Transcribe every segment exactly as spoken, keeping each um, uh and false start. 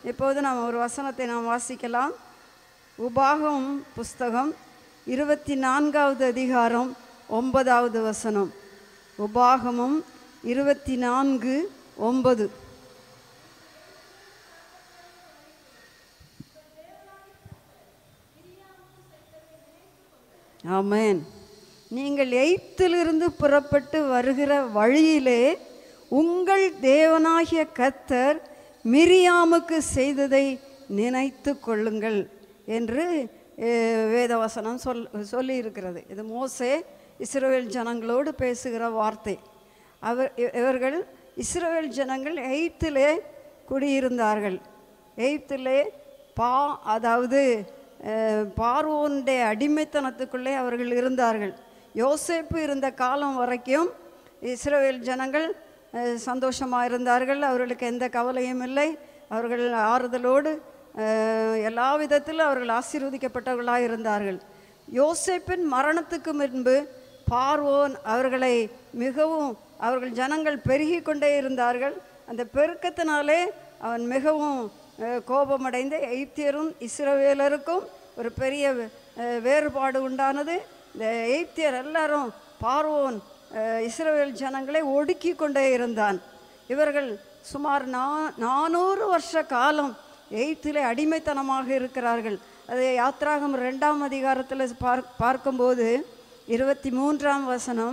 இப்போது நாம் ஒரு வசனத்தை நாம் வாசிக்கலாம். உபாகம் புஸ்தகம் இருபத்தி நான்காவது அதிகாரம் ஒன்பதாவது வசனம். உபாகமும் இருபத்தி நான்கு ஒன்பது. ஆமென். நீங்கள் எகிப்திலிருந்து புறப்பட்டு வருகிற வழியிலே உங்கள் தேவனாகிய கர்த்தர் மிரியாமுக்கு செய்ததை நினைத்து கொள்ளுங்கள் என்று வேதவசனம் சொல் சொல்லி இருக்கிறது. இது மோசே இஸ்ரவேல் ஜனங்களோடு பேசுகிற வார்த்தை. அவர் இவர்கள் இஸ்ரவேல் ஜனங்கள் எகிப்திலே குடியிருந்தார்கள். எகிப்திலே பா அதாவது பார்வோனுடைய அடிமைத்தனத்துக்குள்ளே அவர்கள் இருந்தார்கள். யோசேப்பு இருந்த காலம் வரைக்கும் இஸ்ரவேல் ஜனங்கள் சந்தோஷமாக இருந்தார்கள். அவர்களுக்கு எந்த கவலையும் இல்லை. அவர்கள் ஆறுதலோடு எல்லா விதத்திலும் அவர்கள் ஆசீர்வதிக்கப்பட்டவர்களாக இருந்தார்கள். யோசேப்பின் மரணத்துக்கு முன்பு பார்வோன் அவர்களை மிகவும் அவர்கள் ஜனங்கள் பெருகி கொண்டே இருந்தார்கள். அந்த பெருக்கத்தினாலே அவன் மிகவும் கோபமடைந்த எகிப்தியரும் இஸ்ரவேலருக்கும் ஒரு பெரிய வேறுபாடு உண்டானது. இந்த எகிப்தியர் எல்லாரும் பார்வோன் இஸ்ரவேல் ஜனங்களை ஒடுக்கி கொண்டே இருந்தான். இவர்கள் சுமார் நா நானூறு வருஷ காலம் எகிப்திலே அடிமைத்தனமாக இருக்கிறார்கள். அது யாத்ராகம் ரெண்டாம் அதிகாரத்தில் பார் பார்க்கும்போது இருபத்தி மூன்றாம் வசனம்,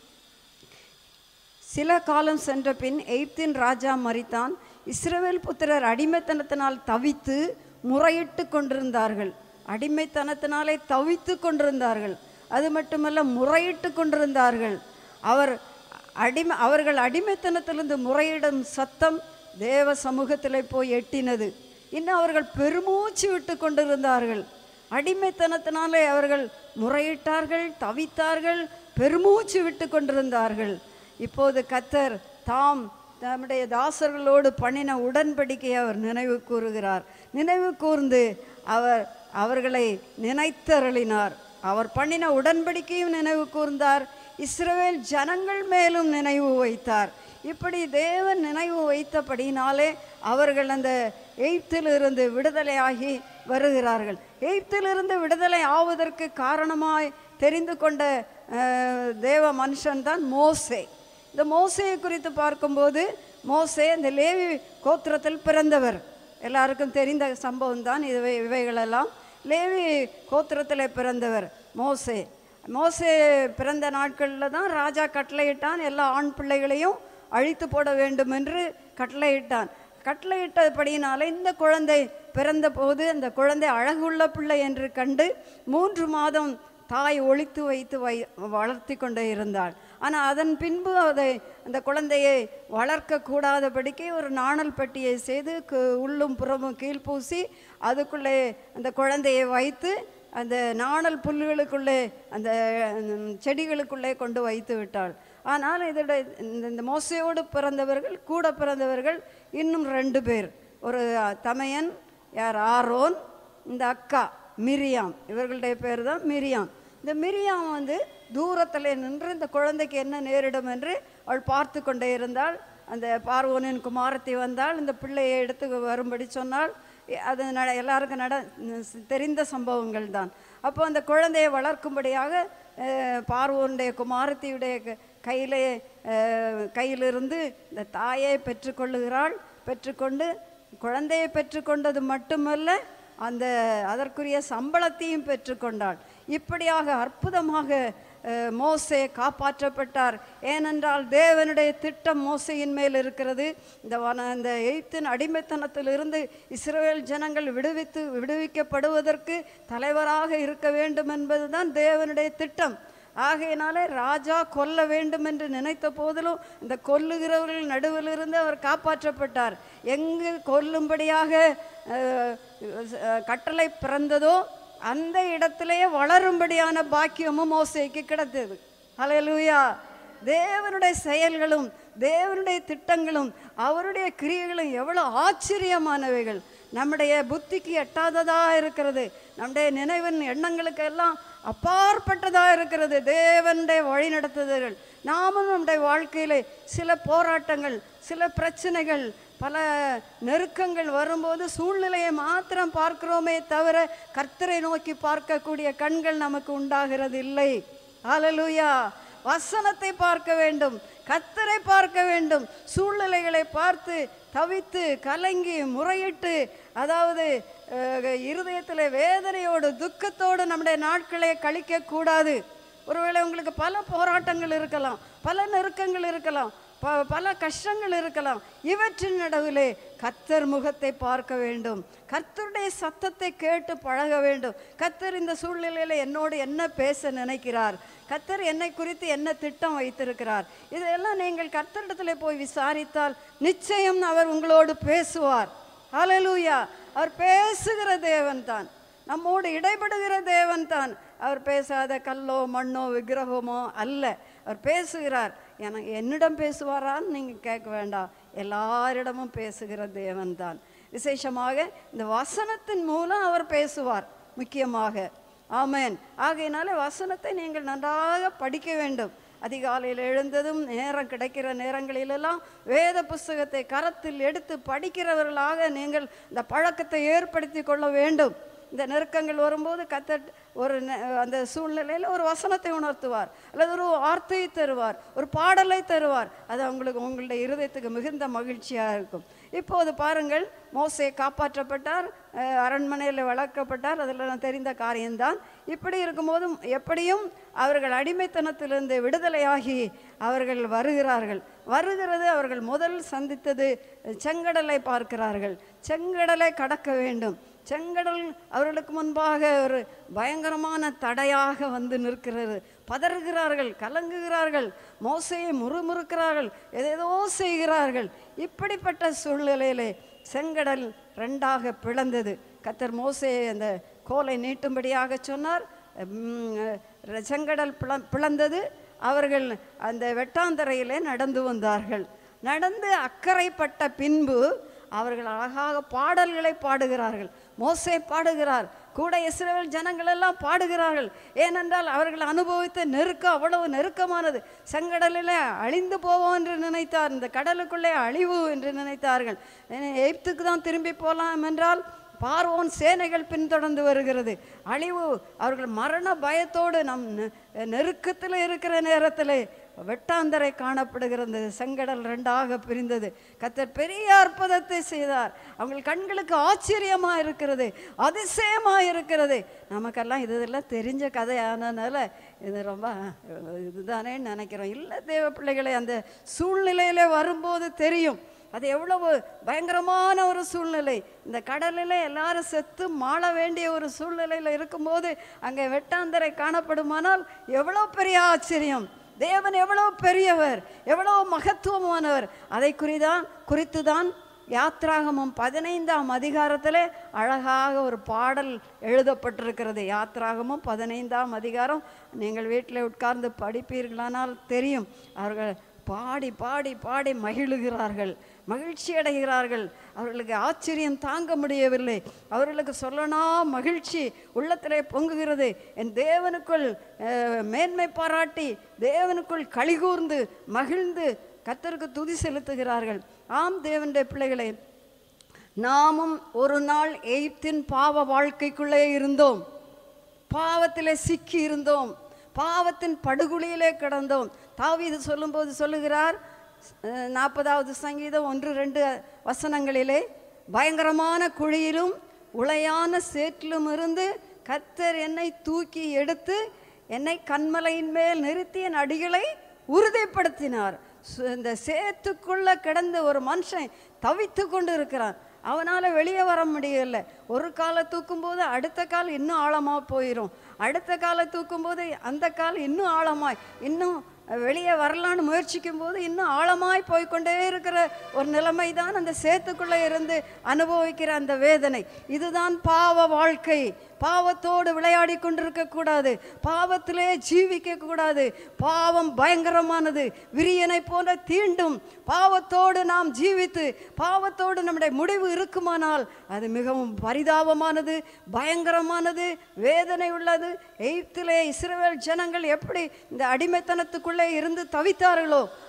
சில காலம் சென்ற பின் எகிப்தின் ராஜா மரித்தான். இஸ்ரவேல் புத்திரர் அடிமைத்தனத்தினால் தவித்து முறையிட்டு கொண்டிருந்தார்கள். அடிமைத்தனத்தினாலே தவித்து கொண்டிருந்தார்கள். அது மட்டுமல்ல, முறையிட்டு கொண்டிருந்தார்கள். அவர் அடிமை அவர்கள் அடிமைத்தனத்திலிருந்து முறையிடும் சத்தம் தேவ சமூகத்தில் போய் எட்டினது. இன்னும் அவர்கள் பெருமூச்சு விட்டு கொண்டிருந்தார்கள். அடிமைத்தனத்தினாலே அவர்கள் முறையிட்டார்கள், தவித்தார்கள், பெருமூச்சு விட்டு கொண்டிருந்தார்கள். இப்போது கர்த்தர் தாம் தம்முடைய தாசர்களோடு பண்ணின உடன்படிக்கையை அவர் நினைவு கூறுகிறார். நினைவு கூர்ந்து அவர் அவர்களை நினைத்தருளினார். அவர் பண்ணின உடன்படிக்கையும் நினைவு கூர்ந்தார். இஸ்ரவேல் ஜனங்கள் மேலும் நினைவு வைத்தார். இப்படி தேவன் நினைவு வைத்தபடினாலே அவர்கள் அந்த எகிப்திலிருந்து விடுதலையாகி வருகிறார்கள். எகிப்திலிருந்து விடுதலை ஆவதற்கு காரணமாய் தெரிந்து கொண்ட தேவ மனுஷன்தான் மோசே. இந்த மோசையை குறித்து பார்க்கும்போது, மோசே இந்த லேவி கோத்திரத்தில் பிறந்தவர். எல்லாருக்கும் தெரிந்த சம்பவம் தான் இவை இவைகளெல்லாம். லேவி கோத்திரத்தில் பிறந்தவர் மோசே. மோசே பிறந்த நாட்களில் தான் ராஜா கட்டளையிட்டான், எல்லா ஆண் பிள்ளைகளையும் அழித்து போட வேண்டும் என்று கட்டளையிட்டான். கட்டளையிட்டபடியினால இந்த குழந்தை பிறந்த போது அந்த குழந்தை அழகுள்ள பிள்ளை என்று கண்டு மூன்று மாதம் தாய் ஒளித்து வைத்து வை வளர்த்தி கொண்டே இருந்தாள். ஆனால் அதன் பின்பு அதை அந்த குழந்தையை வளர்க்க கூடாதபடிக்கு ஒரு நாணல் பெட்டியை செய்து உள்ளும் புறமும் கீழ்பூசி அதுக்குள்ளே அந்த குழந்தையை வைத்து அந்த நாணல் புல்லுகளுக்குள்ளே அந்த செடிகளுக்குள்ளே கொண்டு வைத்து விட்டாள். ஆனால் இதோட இந்த மோசையோடு பிறந்தவர்கள் கூட பிறந்தவர்கள் இன்னும் ரெண்டு பேர். ஒரு தமையன் யார் ஆரோன், இந்த அக்கா மிரியாம். இவர்களுடைய பேர் தான் மிரியாம். இந்த மிரியாம் வந்து தூரத்தில் நின்று இந்த குழந்தைக்கு என்ன நேரிடும் என்று அவள் பார்த்து கொண்டே இருந்தாள். அந்த பார்வோனின் குமாரத்தி வந்தால் இந்த பிள்ளையை எடுத்து வரும்படி சொன்னால். அது நட எல்லாருக்கும் நட தெரிந்த சம்பவங்கள் தான். அப்போ அந்த குழந்தையை வளர்க்கும்படியாக பார்வோனுடைய குமாரத்தியுடைய கையிலே கையிலிருந்து இந்த தாயை பெற்றுக்கொள்ளுகிறாள். பெற்றுக்கொண்டு குழந்தையை பெற்றுக்கொண்டது மட்டுமல்ல, அந்த அதற்குரிய சம்பளத்தையும் பெற்றுக்கொண்டாள். இப்படியாக அற்புதமாக மோசே காப்பாற்றப்பட்டார். ஏனென்றால் தேவனுடைய திட்டம் மோசையின் மேல் இருக்கிறது. இந்த வன இந்த எகிப்தின் அடிமைத்தனத்திலிருந்து இஸ்ரவேல் ஜனங்கள் விடுவித்து விடுவிக்கப்படுவதற்கு தலைவராக இருக்க வேண்டும் என்பதுதான் தேவனுடைய திட்டம். ஆகையினாலே ராஜா கொல்ல வேண்டும் என்று நினைத்த போதிலும் இந்த கொல்லுகிறவர்கள் நடுவில் இருந்து அவர் காப்பாற்றப்பட்டார். எங்கு கொல்லும்படியாக கட்டளை பிறந்ததோ அந்த இடத்திலேயே வளரும்படியான பாக்கியமும் மோசேக்கு கிடைத்தது. ஹல்லேலூயா. தேவனுடைய செயல்களும் தேவனுடைய திட்டங்களும் அவருடைய கிரியைகளும் எவ்வளோ ஆச்சரியமானவைகள். நம்முடைய புத்திக்கு எட்டாததாக இருக்கிறது. நம்முடைய நினைவின் எண்ணங்களுக்கு எல்லாம் அப்பாற்பட்டதாக இருக்கிறது தேவனுடைய வழி நடத்துதல்கள். நாமும் நம்முடைய வாழ்க்கையில் சில போராட்டங்கள், சில பிரச்சனைகள், பல நெருக்கங்கள் வரும்போது சூழ்நிலையை மாத்திரம் பார்க்கிறோமே தவிர கர்த்தரை நோக்கி பார்க்கக்கூடிய கண்கள் நமக்கு உண்டாகிறது இல்லை. ஹல்லேலூயா. வசனத்தை பார்க்க வேண்டும், கர்த்தரை பார்க்க வேண்டும். சூழ்நிலைகளை பார்த்து தவித்து கலங்கி முறையிட்டு, அதாவது இருதயத்தில் வேதனையோடு துக்கத்தோடு நம்முடைய நாட்களை கழிக்க கூடாது. ஒருவேளை உங்களுக்கு பல போராட்டங்கள் இருக்கலாம், பல நெருக்கங்கள் இருக்கலாம், ப பல கஷ்டங்கள் இருக்கலாம். இவற்றின் நடுவிலே கர்த்தர் முகத்தை பார்க்க வேண்டும், கர்த்தருடைய சத்தத்தை கேட்டு பழக வேண்டும். கர்த்தர் இந்த சூழ்நிலையில் என்னோடு என்ன பேச நினைக்கிறார், கர்த்தர் என்னை குறித்து என்ன திட்டம் வைத்திருக்கிறார், இதெல்லாம் நீங்கள் கர்த்தரிடத்தில் போய் விசாரித்தால் நிச்சயம் அவர் உங்களோடு பேசுவார். ஹல்லேலூயா. அவர் பேசுகிற தேவன் தான், நம்மோடு இடைபடுகிற தேவன் தான். அவர் பேசாத கல்லோ மண்ணோ விக்கிரகமோ அல்ல, அவர் பேசுகிறார். எனக்கு என்னிடம் பேசுவாரான்னு நீங்கள் கேட்க வேண்டாம், எல்லாரிடமும் பேசுகிற தேவன் தான். விசேஷமாக இந்த வசனத்தின் மூலம் அவர் பேசுவார் முக்கியமாக. ஆமென். ஆகையினால வசனத்தை நீங்கள் நன்றாக படிக்க வேண்டும். அதிகாலையில் எழுந்ததும் நேரம் கிடைக்கிற நேரங்களிலெல்லாம் வேத புஸ்தகத்தை கரத்தில் எடுத்து படிக்கிறவர்களாக நீங்கள் இந்த பழக்கத்தை ஏற்படுத்தி கொள்ள வேண்டும். இந்த நெருக்கங்கள் வரும்போது கர்த்தர் ஒரு அந்த சூழ்நிலையில் ஒரு வசனத்தை உணர்த்துவார், அல்லது ஒரு வார்த்தையை தருவார், ஒரு பாடலை தருவார். அது அவங்களுக்கு உங்களுடைய இருதயத்துக்கு மிகுந்த மகிழ்ச்சியாக இருக்கும். இப்போது பாருங்கள், மோசே காப்பாற்றப்பட்டார், அரண்மனையில் வளர்க்கப்பட்டார், அதில் தெரிந்த காரியம்தான். இப்படி இருக்கும்போதும் எப்படியும் அவர்கள் அடிமைத்தனத்திலிருந்து விடுதலையாகி அவர்கள் வருகிறார்கள். வருகிறது அவர்கள் முதல் சந்தித்தது செங்கடலை பார்க்கிறார்கள். செங்கடலை கடக்க வேண்டும். செங்கடல் அவர்களுக்கு முன்பாக ஒரு பயங்கரமான தடையாக வந்து நிற்கிறது. பதறுகிறார்கள், கலங்குகிறார்கள், மோசையை முறுமுறுக்கிறார்கள், எதேதோ செய்கிறார்கள். இப்படிப்பட்ட சூழ்நிலையிலே செங்கடல் ரெண்டாக பிளந்தது. கர்த்தர் மோசையை அந்த கோலை நீட்டும்படியாக சொன்னார். செங்கடல் பிள பிளந்தது அவர்கள் அந்த வெட்டாந்தரையிலே நடந்து வந்தார்கள். நடந்து அக்கறைப்பட்ட பின்பு அவர்கள் அழகாக பாடல்களை பாடுகிறார்கள். மோசே பாடுகிறார், கூட இஸ்ரவேல் ஜனங்கள் எல்லாம் பாடுகிறார்கள். ஏனென்றால் அவர்கள் அனுபவித்த நெருக்கம் அவ்வளவு நெருக்கமானது. செங்கடலில் அழிந்து போவோம் என்று நினைத்தார், இந்த கடலுக்குள்ளே அழிவு என்று நினைத்தார்கள். எகிப்துக்கு தான் திரும்பி போகலாம் என்றால் பார்வோன் சேனைகள் பின்தொடர்ந்து வருகிறது, அழிவு. அவர்கள் மரண பயத்தோடு நம் நெருக்கத்தில் இருக்கிற நேரத்தில் வெட்டாந்தரை காணப்படுகிறது. செங்கடல் ரெண்டாக பிரிந்தது. கர்த்தர் பெரிய அற்புதத்தை செய்தார். அவங்க கண்களுக்கு ஆச்சரியமாக இருக்கிறது, அதிசயமாக இருக்கிறது. நமக்கெல்லாம் இதெல்லாம் தெரிஞ்ச கதையானனால இது ரொம்ப இதுதானே நினைக்கிறோம். இல்லை தேவ பிள்ளைகளை, அந்த சூழ்நிலையில் வரும்போது தெரியும் அது எவ்வளவு பயங்கரமான ஒரு சூழ்நிலை. இந்த கடலில் எல்லாரும் செத்து மாள வேண்டிய ஒரு சூழ்நிலையில் இருக்கும்போது அங்கே வெட்டாந்தரை காணப்படுமானால் எவ்வளோ பெரிய ஆச்சரியம். தேவன் எவ்வளவு பெரியவர், எவ்வளவு மகத்துவமானவர். அதை குறிதான் குறித்து தான் யாத்ராகமம் பதினைந்தாம் அதிகாரத்தில் அழகாக ஒரு பாடல் எழுதப்பட்டிருக்கிறது. யாத்ராகமம் பதினைந்தாம் அதிகாரம் நீங்கள் வீட்டில் உட்கார்ந்து படிப்பீர்களானால் தெரியும். அவர்கள் பாடி பாடி பாடி மகிழுகிறார்கள், மகிழ்ச்சி அடைகிறார்கள். அவர்களுக்கு ஆச்சரியம் தாங்க முடியவில்லை. அவர்களுக்கு சொல்லனா மகிழ்ச்சி உள்ளத்திலே பொங்குகிறது. என் தேவனுக்குள் மேன்மை பாராட்டி தேவனுக்குள் களிகூர்ந்து மகிழ்ந்து கர்த்தருக்கு துதி செலுத்துகிறார்கள். ஆம் தேவனுடைய பிள்ளைகளே, நாமும் ஒரு நாள் எகிப்தின் பாவ வாழ்க்கைக்குள்ளே இருந்தோம், பாவத்திலே சிக்கி இருந்தோம், பாவத்தின் படுகுழியிலே கிடந்தோம். தாவீது சொல்லும்போது சொல்லுகிறார், நாற்பதாவது சங்கீதம் ஒன்று ரெண்டு வசனங்களிலே, பயங்கரமான குழியிலும் உளையான சேற்றிலும் இருந்து கர்த்தர் என்னை தூக்கி எடுத்து என்னை கன்மலையின் மேல் நிறுத்தி என் அடிகளை உறுதிப்படுத்தினார். இந்த சேத்துக்குள்ள கிடந்து ஒரு மனுஷன் தவித்து கொண்டு இருக்கிறான். அவனால் வெளியே வர முடியலை. ஒரு காலை தூக்கும்போது அடுத்த கால் இன்னும் ஆழமாக போயிடும், அடுத்த காலை தூக்கும்போது அந்த கால் இன்னும் ஆழமாய், இன்னும் வெளியே வரலான்னு முயற்சிக்கும் போது இன்னும் ஆழமாய் போய்கொண்டே இருக்கிற ஒரு நிலைமை தான் அந்த சேத்துக்குள்ளே இருந்து அனுபவிக்கிற அந்த வேதனை. இதுதான் பாவ வாழ்க்கை. பாவத்தோடு விளையாடி கொண்டிருக்கக்கூடாது, பாவத்திலே ஜீவிக்க கூடாது. பாவம் பயங்கரமானது, விரியனை போன்ற தீண்டும். பாவத்தோடு நாம் ஜீவித்து பாவத்தோடு நம்முடைய முடிவு இருக்குமானால் அது மிகவும் பரிதாபமானது, பயங்கரமானது, வேதனை உள்ளது. எகிப்திலே இஸ்ரவேல் ஜனங்கள் எப்படி இந்த அடிமைத்தனத்துக்குள்ளே இருந்து தவித்தார்களோ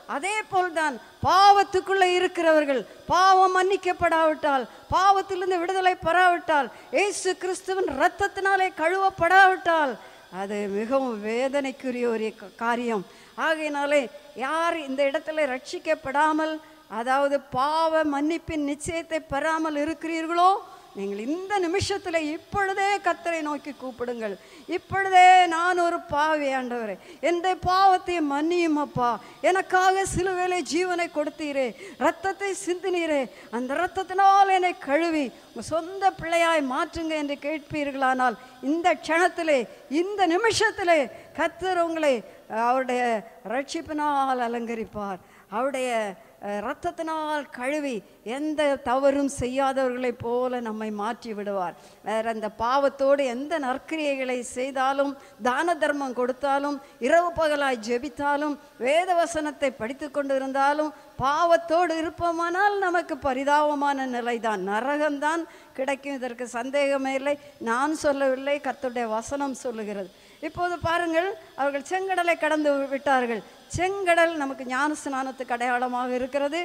அதே போல்தான் பாவத்துக்குள்ளே இருக்கிறவர்கள் பாவம் மன்னிக்கப்படாவிட்டால், பாவத்திலிருந்து விடுதலை பெறாவிட்டால், இயேசு கிறிஸ்துவின் இரத்தத்தினாலே கழுவப்படாவிட்டால் அது மிகவும் வேதனைக்குரிய ஒரு காரியம். ஆகையினாலே யார் இந்த இடத்துல ரட்சிக்கப்படாமல், அதாவது பாவ மன்னிப்பின் நிச்சயத்தை பெறாமல் இருக்கிறீர்களோ, நீங்கள் இந்த நிமிஷத்தில் இப்பொழுதே கர்த்தரை நோக்கி கூப்பிடுங்கள். இப்பொழுதே நான் ஒரு பாவி ஆண்டவரே, என் பாவத்தை மன்னியும் அப்பா, எனக்காக சிலுவையிலே ஜீவனை கொடுத்தீரே, இரத்தத்தை சிந்தினீரே, அந்த இரத்தத்தினால் என்னை கழுவி உங்கள் சொந்த பிள்ளையாய் மாற்றுங்க என்று கேட்பீர்களானால், இந்த க்ஷணத்திலே இந்த நிமிஷத்திலே கர்த்தர் உங்களை அவருடைய ரட்சிப்பினால் அலங்கரிப்பார். அவருடைய இரத்தத்தினால் கழுவி எந்த தவறும் செய்யாதவர்களைப் போல நம்மை மாற்றி விடுவார். வேற அந்த பாவத்தோடு எந்த நற்கிரியைகளை செய்தாலும், தான தர்மம் கொடுத்தாலும், இரவு பகலாய் ஜெபித்தாலும், வேத வசனத்தை படித்து கொண்டு இருந்தாலும், பாவத்தோடு இருப்போமானால் நமக்கு பரிதாபமான நிலைதான், நரகம்தான் கிடைக்கும். இதற்கு சந்தேகமே இல்லை. நான் சொல்லவில்லை, கர்த்தருடைய வசனம் சொல்லுகிறது. இப்போது பாருங்கள், அவர்கள் செங்கடலை கடந்து விட்டார்கள். செங்கடல் நமக்கு ஞான ஸ்நானத்துக்கு அடையாளமாக இருக்கிறது.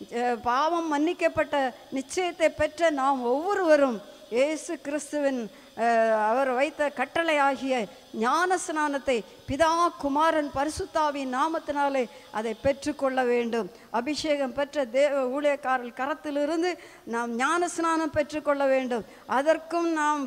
பாவம் மன்னிக்கப்பட்ட நிச்சயத்தை பெற்ற நாம் ஒவ்வொருவரும் இயேசு கிறிஸ்துவின் அவர் வைத்த கட்டளை ஆகிய ஞான ஸ்நானத்தை பிதா குமாரன் பரிசுத்தாவின் நாமத்தினாலே அதை பெற்றுக்கொள்ள வேண்டும். அபிஷேகம் பெற்ற தேவ ஊழியக்காரர்கள் கரத்திலிருந்து நாம் ஞான ஸ்நானம் பெற்றுக்கொள்ள வேண்டும். அதற்கும் நாம்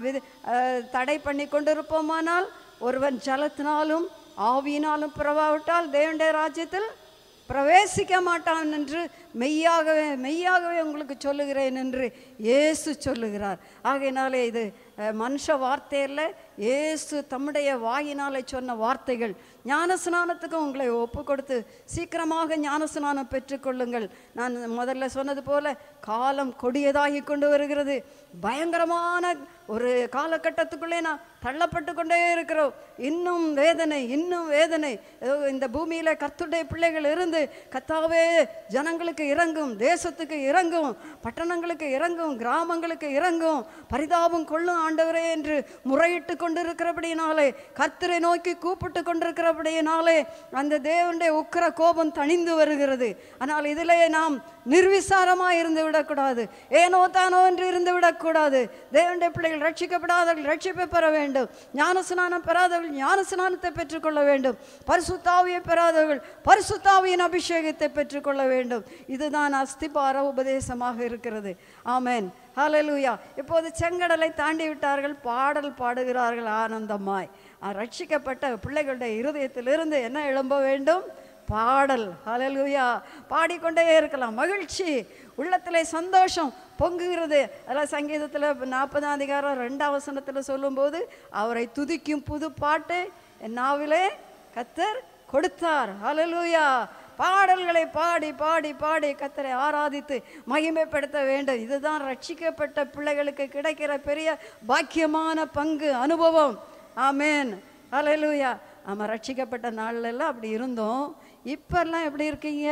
தடை பண்ணி கொண்டிருப்போமானால், ஒருவன் ஜலத்தினாலும் ஆவியினாலும் பிறவாவிட்டால் தேவனுடைய ராஜ்யத்தில் பிரவேசிக்க மாட்டான் என்று மெய்யாகவே மெய்யாகவே உங்களுக்கு சொல்லுகிறேன் என்று இயேசு சொல்லுகிறார். ஆகையினாலே இது மனுஷ வார்த்தையில் இயேசு தம்முடைய வாயினாலே சொன்ன வார்த்தைகள். ஞானஸ்நானத்துக்கும் உங்களை ஒப்பு கொடுத்து சீக்கிரமாக ஞானஸ்நானம் பெற்றுக்கொள்ளுங்கள். நான் முதல்ல சொன்னது போல காலம் கொடியதாகி கொண்டு வருகிறது. பயங்கரமான ஒரு காலகட்டத்துக்குள்ளே நான் தள்ளப்பட்டு கொண்டே இருக்கிறோம். இன்னும் வேதனை, இன்னும் வேதனை. இந்த பூமியில் கர்த்தருடைய பிள்ளைகள் இருந்து, கர்த்தாவே ஜனங்களுக்கு இறங்கும், தேசத்துக்கு இறங்கும், பட்டணங்களுக்கு இறங்கும், கிராமங்களுக்கு இறங்கும், பரிதாபம் கொள்ளும் ஆண்டவரே என்று முறையிட்டு கொண்டிருக்கிறபடியினாலே, கர்த்தரை நோக்கி கூப்பிட்டு கொண்டிருக்கிறபடியினாலே அந்த தேவனுடைய உக்கிர கோபம் தணிந்து வருகிறது. ஆனால் இதிலே நாம் நிர்விசாரமாக இருந்து விடக்கூடாது, ஏனோ தானோ என்று இருந்து விடக்கூடாது. தேவனுடைய பிள்ளைகள் ரட்சிக்கப்படாதவர்கள் ரட்சிப்பை பெற வேண்டும், ஞானஸ்நானம் பெறாதவர்கள் ஞானஸ்நானத்தை பெற்றுக்கொள்ள வேண்டும், பரிசுத்தாவியை பெறாதவர்கள் பரிசுத்தாவியின் அபிஷேகத்தை பெற்றுக்கொள்ள வேண்டும். இதுதான் அஸ்திபார உபதேசமாக இருக்கிறது. ஆமென், ஹல்லேலூயா. இப்போது செங்கடலை தாண்டி விட்டார்கள், பாடல் பாடுகிறார்கள் ஆனந்தமாய். ரட்சிக்கப்பட்ட பிள்ளைகளுடைய இருதயத்திலிருந்து என்ன எழும்ப வேண்டும்? பாடல். ஹல்லேலூயா. பாடிக்கொண்டே இருக்கலாம். மகிழ்ச்சி உள்ளத்திலே சந்தோஷம் பொங்குகிறது. அதெல்லாம் சங்கீதத்தில் நாற்பதாம் அதிகாரம் ரெண்டாம் வசனத்தில் சொல்லும்போது, அவரை துதிக்கும் புது பாட்டு என் நாவிலே கர்த்தர் கொடுத்தார். ஹல்லேலூயா. பாடல்களை பாடி பாடி பாடி கர்த்தரை ஆராதித்து மகிமைப்படுத்த வேண்டும். இதுதான் ரட்சிக்கப்பட்ட பிள்ளைகளுக்கு கிடைக்கிற பெரிய பாக்கியமான பங்கு, அனுபவம். ஆமேன், ஹல்லேலூயா. நம்ம ரட்சிக்கப்பட்ட நாள்லாம் அப்படி இருந்தோம். இப்பெல்லாம் எப்படி இருக்கீங்க?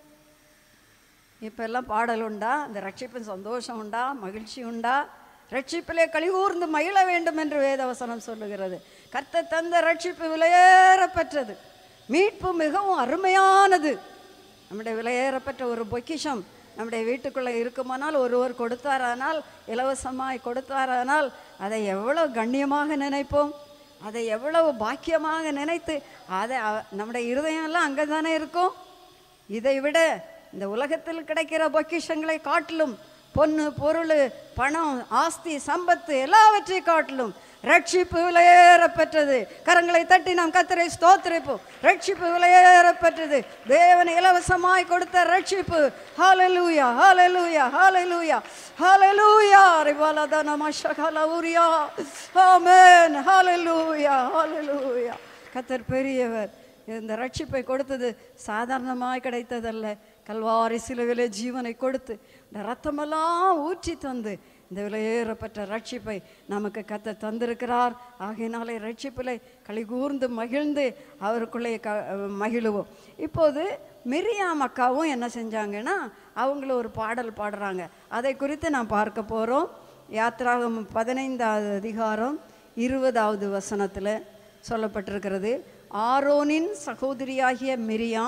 இப்பெல்லாம் பாடல் உண்டா? இந்த ரட்சிப்பின் சந்தோஷம் உண்டா? மகிழ்ச்சி உண்டா? ரட்சிப்பிலே கலிகூர்ந்து மகிழ வேண்டும் என்று வேதவசனம் சொல்லுகிறது. கர்த்தர் தந்த ரட்சிப்பு விலையேறப்பெற்றது, மீட்பு மிகவும் அருமையானது. நம்முடைய விலையேறப்பெற்ற ஒரு பொக்கிஷம் நம்முடைய வீட்டுக்குள்ளே இருக்குமானால், ஒருவர் கொடுத்தாரானால், இலவசமாய் கொடுத்தாரானால், அதை எவ்வளோ கண்ணியமாக நினைப்போம், அதை எவ்வளவு பாக்கியமாக நினைத்து, அதை நம்முடைய இருதயம்லாம் அங்கே தானே இருக்கும். இதை விட இந்த உலகத்தில் கிடைக்கிற பொக்கிஷங்களை காட்டிலும், பொண்ணு பொருள் பணம் ஆஸ்தி சம்பத்து எல்லாவற்றை காட்டிலும் ரட்சிப்பு விலையேறப்பெற்றது. கரங்களை தட்டி நாம் கர்த்தரை ஸ்தோத்திரிப்போம். ரட்சிப்பு விலையேறப்பெற்றது, தேவன் இலவசமாய் கொடுத்த ரட்சிப்பு. ஹல்லேலூயா, ஹல்லேலூயா, ஹல்லேலூயா, ஹல்லேலூயா. ரிவாலதன மஷகலவுரியா. ஆமென், ஹல்லேலூயா, ஹல்லேலூயா. கர்த்தர் பெரியவர். இந்த ரட்சிப்பை கொடுத்தது சாதாரணமாய் கிடைத்ததல்ல. கல்வாரி சிலுவையிலே ஜீவனை கொடுத்து இந்த ரத்தமெல்லாம் ஊற்றி தந்து இந்த விலையேறப்பட்ட ரட்சிப்பை நமக்கு கர்த்தர் தந்திருக்கிறார். ஆகையினாலே ரட்சிப்பிலே களிகூர்ந்து மகிழ்ந்து அவருக்குள்ளே க மகிழுவோம். இப்போது மிரியாம் அக்காவும் என்ன செஞ்சாங்கன்னா, அவங்களும் ஒரு பாடல் பாடுறாங்க. அதை குறித்து நான் பார்க்க போகிறோம். யாத்திராகமம் பதினைந்தாவது அதிகாரம் இருபதாவது வசனத்தில் சொல்லப்பட்டிருக்கிறது. ஆரோனின் சகோதரியாகிய மிரியாம்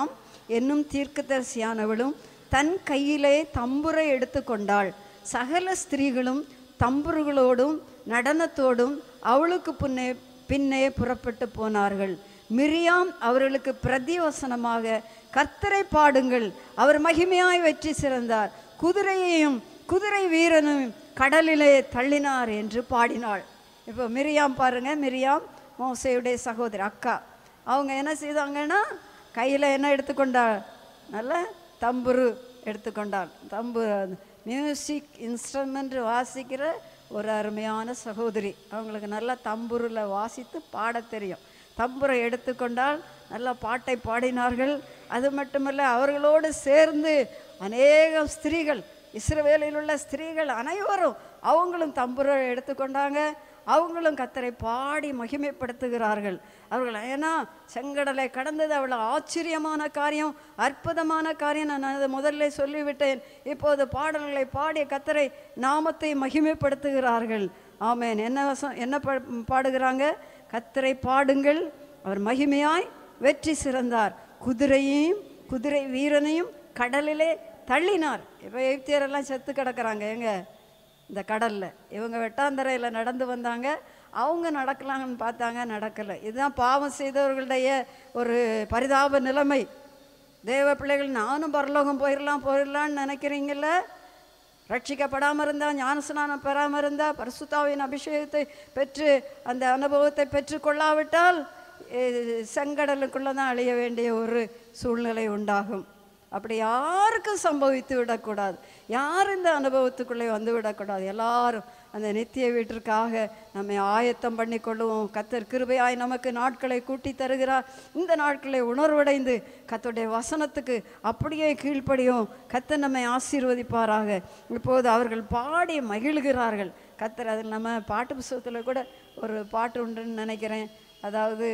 என்னும் தீர்க்கதரிசியானவளும் தன் கையிலே தம்புரை எடுத்து கொண்டாள். சகல ஸ்திரீகளும் தம்புருகளோடும் நடனத்தோடும் அவளுக்கு பின்னே பின்னே புறப்பட்டு போனார்கள். மிரியாம் அவர்களுக்கு பிரதிவசனமாக, கர்த்தரை பாடுங்கள், அவர் மகிமையாய் வெற்றி சிறந்தார், குதிரையையும் குதிரை வீரனும் கடலிலே தள்ளினார் என்று பாடினாள். இப்போ மிரியாம் பாருங்க, மிரியாம் மோசேயுடைய சகோதரி அக்கா. அவங்க என்ன செய்தாங்கன்னா, கையில் என்ன எடுத்துக்கொண்டாள்? நல்ல தம்புரு எடுத்துக்கொண்டாள். தம்பு மியூசிக் இன்ஸ்ட்ருமெண்ட் வாசிக்கிற ஒரு அருமையான சகோதரி. அவங்களுக்கு நல்லா தம்புரில் வாசித்து பாட தெரியும். தம்புரை எடுத்துக்கொண்டால் நல்லா பாட்டை பாடினார்கள். அது மட்டுமல்ல, அவர்களோடு சேர்ந்து அநேக ஸ்திரீகள், இஸ்ரவேலில் உள்ள ஸ்திரீகள் அனைவரும் அவங்களும் தம்புரை எடுத்துக்கொண்டாங்க. அவங்களும் கர்த்தரை பாடி மகிமைப்படுத்துகிறார்கள். அவர்கள் ஏன்னா செங்கடலை கடந்தது அவ்வளோ ஆச்சரியமான காரியம், அற்புதமான காரியம். நான் அதை முதல்ல சொல்லிவிட்டேன். இப்போது பாடல்களை பாடி கர்த்தரை நாமத்தை மகிமைப்படுத்துகிறார்கள். ஆமேன். என்ன வசம் என்ன பாடுகிறாங்க? கர்த்தரை பாடுங்கள், அவர் மகிமையாய் வெற்றி சிறந்தார், குதிரையையும் குதிரை வீரனையும் கடலிலே தள்ளினார். இப்போ எகிப்தியரெல்லாம் செத்து கிடக்கிறாங்க எங்க இந்த கடலில். இவங்க வெட்டாந்தரையில் நடந்து வந்தாங்க. அவங்க நடக்கலாங்கன்னு பார்த்தாங்க, நடக்கலை. இதுதான் பாவம் செய்தவர்களுடைய ஒரு பரிதாப நிலைமை. தேவ பிள்ளைகள் நானும் பரலோகம் போயிடலாம் போயிடலான்னு நினைக்கிறீங்கள, ரட்சிக்கப்படாமல் இருந்தால், ஞானஸ்நானம் பெறாமல் இருந்தால், பரிசுத்தாவின் அபிஷேகத்தை பெற்று அந்த அனுபவத்தை பெற்று கொள்ளாவிட்டால் செங்கடலுக்குள்ளே தான் அழிய வேண்டிய ஒரு சூழ்நிலை உண்டாகும். அப்படி யாருக்கும் சம்பவித்து விடக்கூடாது. யார் இந்த அனுபவத்துக்குள்ளே வந்து விடக்கூடாது. எல்லாரும் அந்த நித்திய வீட்டிற்காக நம்மை ஆயத்தம் பண்ணி கொள்ளுவோம். கர்த்தர் கிருபையாய் நமக்கு நாட்களை கூட்டி தருகிறார். இந்த நாட்களை உணர்வடைந்து கர்த்தருடைய வசனத்துக்கு அப்படியே கீழ்ப்படியும். கர்த்தர் நம்மை ஆசீர்வதிப்பாராக. இப்போது அவர்கள் பாடி மகிழ்கிறார்கள். கர்த்தர் அதில் நம்ம பாட்டு புத்தகத்தில் கூட ஒரு பாட்டு உண்டுன்னு நினைக்கிறேன். அதாவது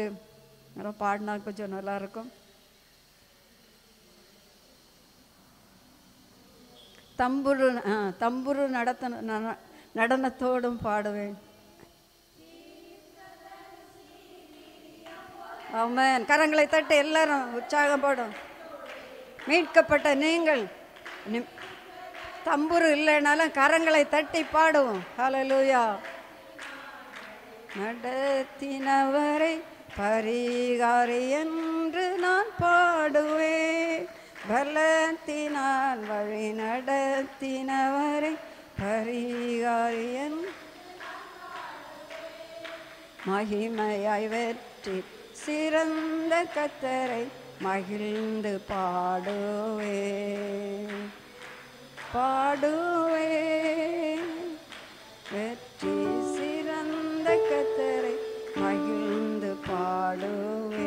பாடினா கொஞ்சம் நல்லாயிருக்கும். தம்புரு தம்புரு நடத்த நடனத்தோடும் பாடுவேன். ஆமென். கரங்களை தட்டி எல்லாரும் உற்சாகம் பாடும். மீட்கப்பட்ட நீங்கள் தம்புரு இல்லைனாலும் கரங்களை தட்டி பாடுவோம். ஹல்லேலூயா. நடத்தினவரை பரிகாரி என்று நான் பாடுவேன், பலத்தினால் வழி நடத்தினவரை பரிகாரியன் மகிமையாய் வெற்றி சிறந்த கர்த்தரை மகிழ்ந்து பாடுவே பாடுவே வெற்றி சிறந்த கர்த்தரை மகிழ்ந்து பாடுவே.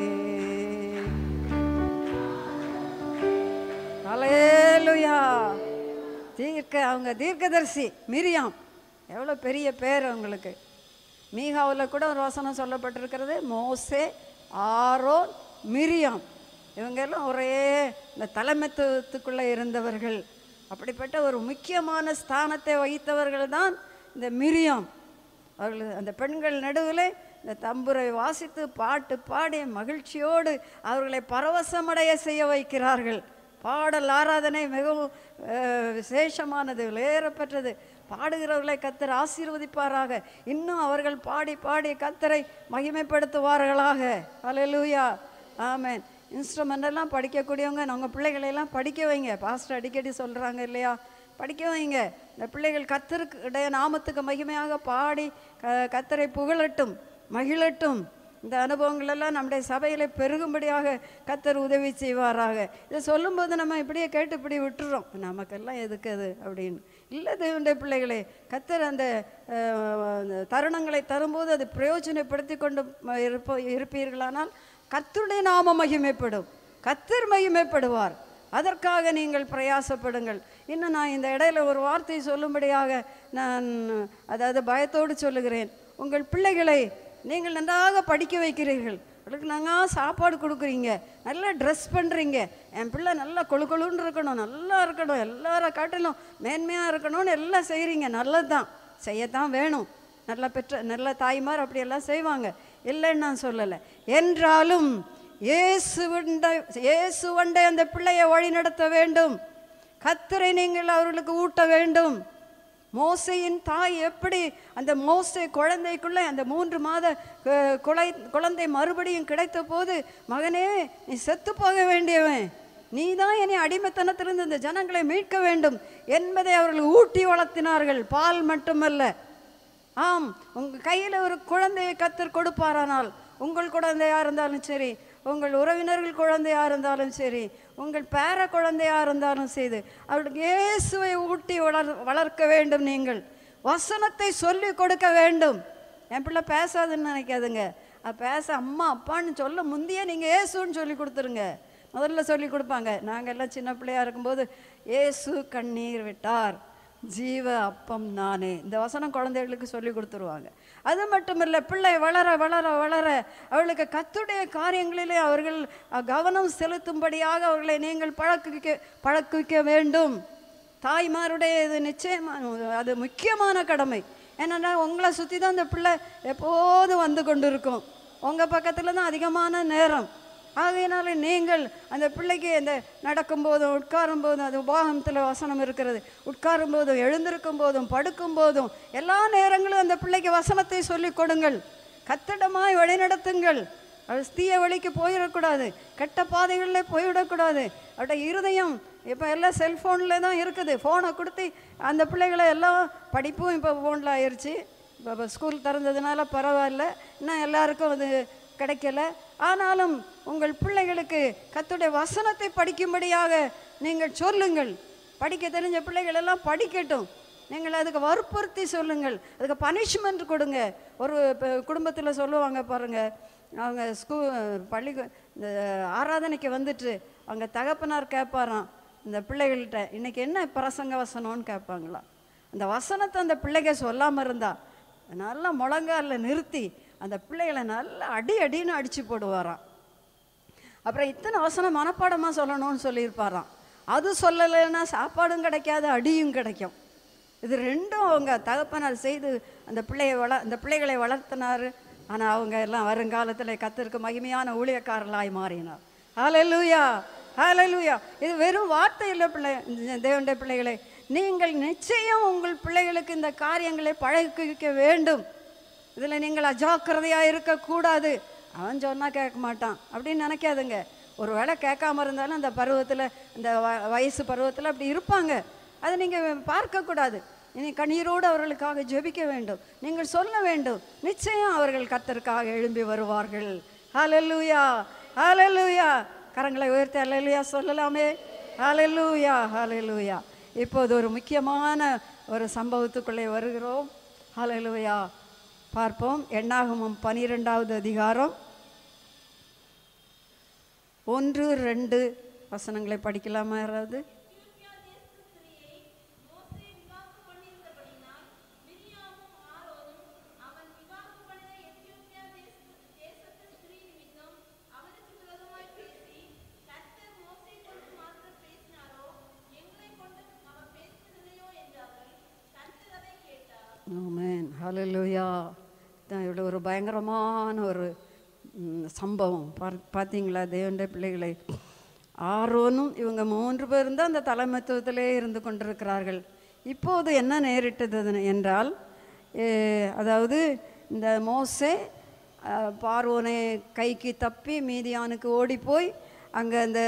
ஹல்லேலூயா. தீர்க்க அவங்க தீர்க்கதரிசி மிரியாம், எவ்வளோ பெரிய பேர் அவங்களுக்கு. மீகாவில் கூட ஒரு வசனம் சொல்லப்பட்டிருக்கிறது, மோசே, ஆரோன், மிரியாம். இவங்கெல்லாம் ஒரே இந்த தலைமைத்துவத்துக்குள்ளே இருந்தவர்கள். அப்படிப்பட்ட ஒரு முக்கியமான ஸ்தானத்தை வகித்தவர்கள் தான் இந்த மிரியாம். அவர்கள் அந்த பெண்கள் நடுவில் இந்த தம்புரை வாசித்து பாட்டு பாடி மகிழ்ச்சியோடு அவர்களை பரவசமடைய செய்ய வைக்கிறார்கள். பாடல் ஆராதனை மிகவும் விசேஷமானது, விலையேறப்பெற்றது. பாடுகிறவர்களை கர்த்தர் ஆசீர்வதிப்பாராக. இன்னும் அவர்கள் பாடி பாடி கர்த்தரை மகிமைப்படுத்துவார்களாக. ஹல்லேலூயா. ஆமென். இன்ஸ்ட்ருமெண்ட் எல்லாம் படிக்கக்கூடியவங்க நம்ம பிள்ளைகளெல்லாம் படிக்க வைங்க. பாஸ்டர் அடிக்கடி சொல்கிறாங்க இல்லையா, படிக்க வைங்க. இந்த பிள்ளைகள் கர்த்தருக்கு இடைய நாமத்துக்கு மகிமையாக பாடி க கர்த்தரை புகழட்டும், மகிழட்டும். இந்த அனுபவங்கள் எல்லாம் நம்முடைய சபையில் பெருகும்படியாக கர்த்தர் உதவி செய்வாராக. இதை சொல்லும்போது நம்ம இப்படியே கேட்டு இப்படி விட்டுறோம், நமக்கெல்லாம் எதுக்கு அது அப்படின்னு. இல்லை தேவனுடைய பிள்ளைகளே, கர்த்தர் அந்த தருணங்களை தரும்போது அது பிரயோஜனப்படுத்தி கொண்டு இருப்ப இருப்பீர்களானால் கர்த்தருடைய நாமம் மகிமைப்படும், கர்த்தர் மகிமைப்படுவார். அதற்காக நீங்கள் பிரயாசப்படுங்கள். இன்னும் நான் இந்த இடையில ஒரு வார்த்தை சொல்லும்படியாக நான் அதாவது பயத்தோடு சொல்லுகிறேன். உங்கள் பிள்ளைகளை நீங்கள் நன்றாக படிக்க வைக்கிறீர்கள், அவளுக்கு நாங்கள் சாப்பாடு கொடுக்குறீங்க, நல்லா ட்ரெஸ் பண்ணுறீங்க. என் பிள்ளை நல்லா கொழு கொழுன்னு இருக்கணும், நல்லா இருக்கணும், எல்லாரை காட்டிலும் மேன்மையாக இருக்கணும்னு எல்லாம் செய்கிறீங்க. நல்லது தான், செய்யத்தான் வேணும். நல்ல பெற்ற நல்ல தாய்மார் அப்படியெல்லாம் செய்வாங்க, இல்லைன்னு நான் சொல்லலை. என்றாலும் இயேசுவண்டை இயேசுவண்டை அந்த பிள்ளையை வழி நடத்த வேண்டும். கர்த்தரை நீங்கள் அவர்களுக்கு ஊட்ட வேண்டும். மோசையின் தாய் எப்படி அந்த மோசே குழந்தைக்குள்ளே அந்த மூன்று மாத குழை குழந்தை மறுபடியும் கிடைத்த போது, மகனே நீ செத்து போக வேண்டியவன், நீ தான் என்னை அடிமைத்தனத்திலிருந்து இந்த ஜனங்களை மீட்க வேண்டும் என்பதை அவர்கள் ஊட்டி வளர்த்தினார்கள். பால் மட்டுமல்ல, ஆம், உங்கள் கையில் ஒரு குழந்தையை கர்த்தர் கொடுப்பாரானால், உங்கள் குழந்தையாக இருந்தாலும் சரி, உங்கள் உறவினர்கள் குழந்தையாக இருந்தாலும் சரி, உங்கள் பேர குழந்தையாக இருந்தாலும் சரி, அவர்களுக்கு இயேசுவை ஊட்டி வளர் வளர்க்க வேண்டும். நீங்கள் வசனத்தை சொல்லி கொடுக்க வேண்டும். என் பிள்ளை பேசாதுன்னு நினைக்காதுங்க. அது பேச அம்மா அப்பான்னு சொல்ல முந்தையே நீங்கள் இயேசுன்னு சொல்லி கொடுத்துருங்க. முதல்ல சொல்லி கொடுப்பாங்க. நாங்கள் எல்லாம் சின்ன பிள்ளையாக இருக்கும்போது, இயேசு கண்ணீர் விட்டார், ஜீவ அப்பம் நானே, இந்த வசனம் குழந்தைகளுக்கு சொல்லி கொடுத்துருவாங்க. அது மட்டும் இல்லை, பிள்ளை வளர வளர வளர அவர்களுக்கு கர்த்தருடைய காரியங்களிலே அவர்கள் கவனம் செலுத்தும்படியாக அவர்களை நீங்கள் பழக்குவிக்க பழக்குவிக்க வேண்டும். தாய்மாருடைய இது நிச்சயமான, அது முக்கியமான கடமை. என்னென்னா உங்களை சுற்றி தான் அந்த பிள்ளை எப்போதும் வந்து கொண்டு இருக்கும். உங்கள் பக்கத்தில் தான் அதிகமான நேரம். ஆகையினால நீங்கள் அந்த பிள்ளைக்கு இந்த நடக்கும் போதும் உட்காரும் போதும், அது உபாகமத்தில் வசனம் இருக்கிறது, உட்காரும் போதும் எழுந்திருக்கும் போதும் படுக்கும் போதும் எல்லா நேரங்களும் அந்த பிள்ளைக்கு வசனத்தை சொல்லிக் கொடுங்கள். கத்திடமாய் வழிநடத்துங்கள். அது தீய வழிக்கு போயிடக்கூடாது, கெட்ட பாதைகளில் போய்விடக்கூடாது. அவருடைய இருதயம் இப்போ எல்லாம் செல்ஃபோனில் தான் இருக்குது. ஃபோனை கொடுத்து அந்த பிள்ளைகளை எல்லாம், படிப்பும் இப்போ ஃபோனில் ஆயிடுச்சு. இப்போ ஸ்கூல் திறந்ததுனால பரவாயில்ல, இன்னும் எல்லாருக்கும் அது கிடைக்கல. ஆனாலும் உங்கள் பிள்ளைகளுக்கு கர்த்தருடைய வசனத்தை படிக்கும்படியாக நீங்கள் சொல்லுங்கள். படிக்க தெரிஞ்ச பிள்ளைகள் எல்லாம் படிக்கட்டும். நீங்கள் அதுக்கு வற்புறுத்தி சொல்லுங்கள், அதுக்கு பனிஷ்மெண்ட் கொடுங்க. ஒரு குடும்பத்தில் சொல்லுவாங்க பாருங்கள், அவங்க ஸ்கூ பள்ளி இந்த ஆராதனைக்கு வந்துட்டு அவங்க தகப்பனார் கேட்பாராம் இந்த பிள்ளைகள்கிட்ட, இன்றைக்கி என்ன பிரசங்க வசனம்னு கேட்பாங்களாம். அந்த வசனத்தை அந்த பிள்ளைங்க சொல்லாமல் இருந்தா நல்லா முழங்காலில் நிறுத்தி அந்த பிள்ளைகளை நல்லா அடி அடின்னு அடித்து போடுவாராம். அப்புறம் இத்தனை வசனம் மனப்பாடமாக சொல்லணும்னு சொல்லியிருப்பாராம். அது சொல்லலைன்னா சாப்பாடும் கிடைக்காது, அடியும் கிடைக்கும். இது ரெண்டும் அவங்க தகப்பனார் செய்து அந்த பிள்ளையை வள அந்த பிள்ளைகளை வளர்த்தினார். ஆனால் அவங்க எல்லாம் வருங்காலத்தில் கர்த்தருக்கு மகிமையான ஊழியக்காரர்களாய் மாறினார். ஹல்லேலூயா, ஹல்லேலூயா. இது வெறும் வார்த்தை இல்லை பிள்ளை, தேவனுடைய பிள்ளைகளை, நீங்கள் நிச்சயம் உங்கள் பிள்ளைகளுக்கு இந்த காரியங்களை பழகிக்க வேண்டும். இதில் நீங்கள் அஜாக்கிரதையாக இருக்கக்கூடாது. அவன் சொன்னால் கேட்க மாட்டான் அப்படின்னு நினைக்காதுங்க. ஒரு வேளை கேட்காம இருந்தாலும் அந்த பருவத்தில், இந்த வ வயசு பருவத்தில் அப்படி இருப்பாங்க. அதை நீங்கள் பார்க்கக்கூடாது. இனி கண்ணீரோடு அவர்களுக்காக ஜெபிக்க வேண்டும். நீங்கள் சொல்ல வேண்டும். நிச்சயம் அவர்கள் கர்த்தருக்காக எழும்பி வருவார்கள். ஹல்லேலூயா, ஹல்லேலூயா. கரங்களை உயர்த்தி ஹல்லேலூயா சொல்லலாமே. ஹல்லேலூயா, ஹல்லேலூயா. இப்போது ஒரு முக்கியமான ஒரு சம்பவத்துக்குள்ளே வருகிறோம். ஹல்லேலூயா. பார்ப்போம். எண்ணாகமம் பனிரெண்டாவது அதிகாரம் ஒன்று ரெண்டு வசனங்களை படிக்கலாமா யாராவது? ஆமென், ஹல்லேலூயா. தான் இவ்வளோ ஒரு பயங்கரமான ஒரு சம்பவம் பா பார்த்தீங்களா தேவனுடைய பிள்ளைகளை? ஆரோனும் இவங்க மூன்று பேரும் தான் அந்த தலைமைத்துவத்திலே இருந்து கொண்டிருக்கிறார்கள். இப்போது என்ன நேரிட்டது என்றால், அதாவது இந்த மோசே பார்வோனை கைக்கு தப்பி மீதியானுக்கு ஓடி போய் அங்கே அந்த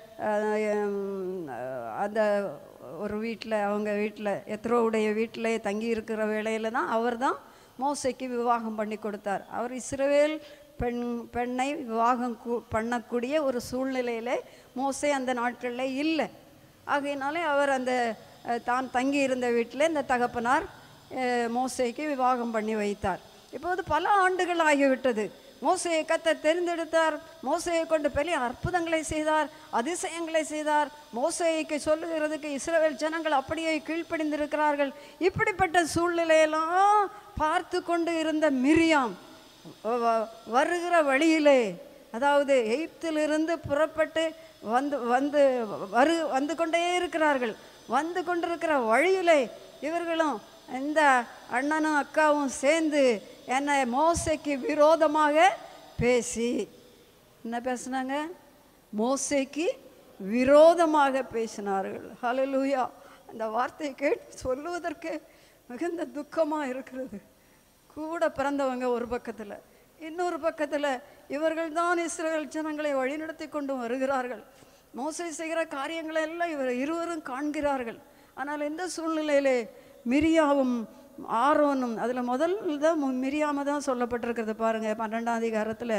அந்த ஒரு வீட்டில், அவங்க வீட்டில் எத்ரோவுடைய வீட்டில் தங்கி இருக்கிற வேளையில் தான் அவர் தான் மோசைக்கு விவாகம் பண்ணி கொடுத்தார். அவர் இஸ்ரவேல் பெண் பெண்ணை விவாகம் பண்ணக்கூடிய ஒரு சூழ்நிலையில் மோசே அந்த நாட்களில் இல்லை. ஆகையினாலே அவர் அந்த தான் தங்கி இருந்த வீட்டில் இந்த தகப்பனார் மோசைக்கு விவாகம் பண்ணி வைத்தார். இப்போது பல ஆண்டுகள் ஆகிவிட்டது. மோசையை கர்த்தர் தெரிந்தெடுத்தார். மோசையை கொண்டு பெரிய அற்புதங்களை செய்தார், அதிசயங்களை செய்தார். மோசைக்கு சொல்லுகிறதுக்கு இஸ்ரவேல் ஜனங்கள் அப்படியே கீழ்ப்படிந்திருக்கிறார்கள். இப்படிப்பட்ட சூழ்நிலையெல்லாம் பார்த்து கொண்டு இருந்த மிரியாம் வருகிற வழியிலே, அதாவது எகிப்திலிருந்து புறப்பட்டு வந்து வந்து வரு வந்து கொண்டே இருக்கிறார்கள். வந்து கொண்டிருக்கிற வழியிலே இவர்களும் இந்த அண்ணனும் அக்காவும் சேர்ந்து என்னை மோசைக்கு விரோதமாக பேசி, என்ன பேசினாங்க? மோசேக்கு விரோதமாக பேசினார்கள். ஹல்லேலூயா. அந்த வார்த்தையை கேட்டு சொல்லுவதற்கு மிகுந்த துக்கமாக இருக்கிறது. கூட பிறந்தவங்க ஒரு பக்கத்தில், இன்னொரு பக்கத்தில் இவர்கள் தான் இஸ்ரவேல் ஜனங்களை வழிநடத்தி கொண்டு வருகிறார்கள். மோசே செய்கிற காரியங்களை எல்லாம் இவர் இருவரும் காண்கிறார்கள். ஆனால் இந்த சூழ்நிலையிலே மிரியாவும் ஆரோனும், அதில் முதல் தான் மிரியாம தான் சொல்லப்பட்டிருக்கிறது பாருங்கள். பன்னெண்டாம் அதிகாரத்தில்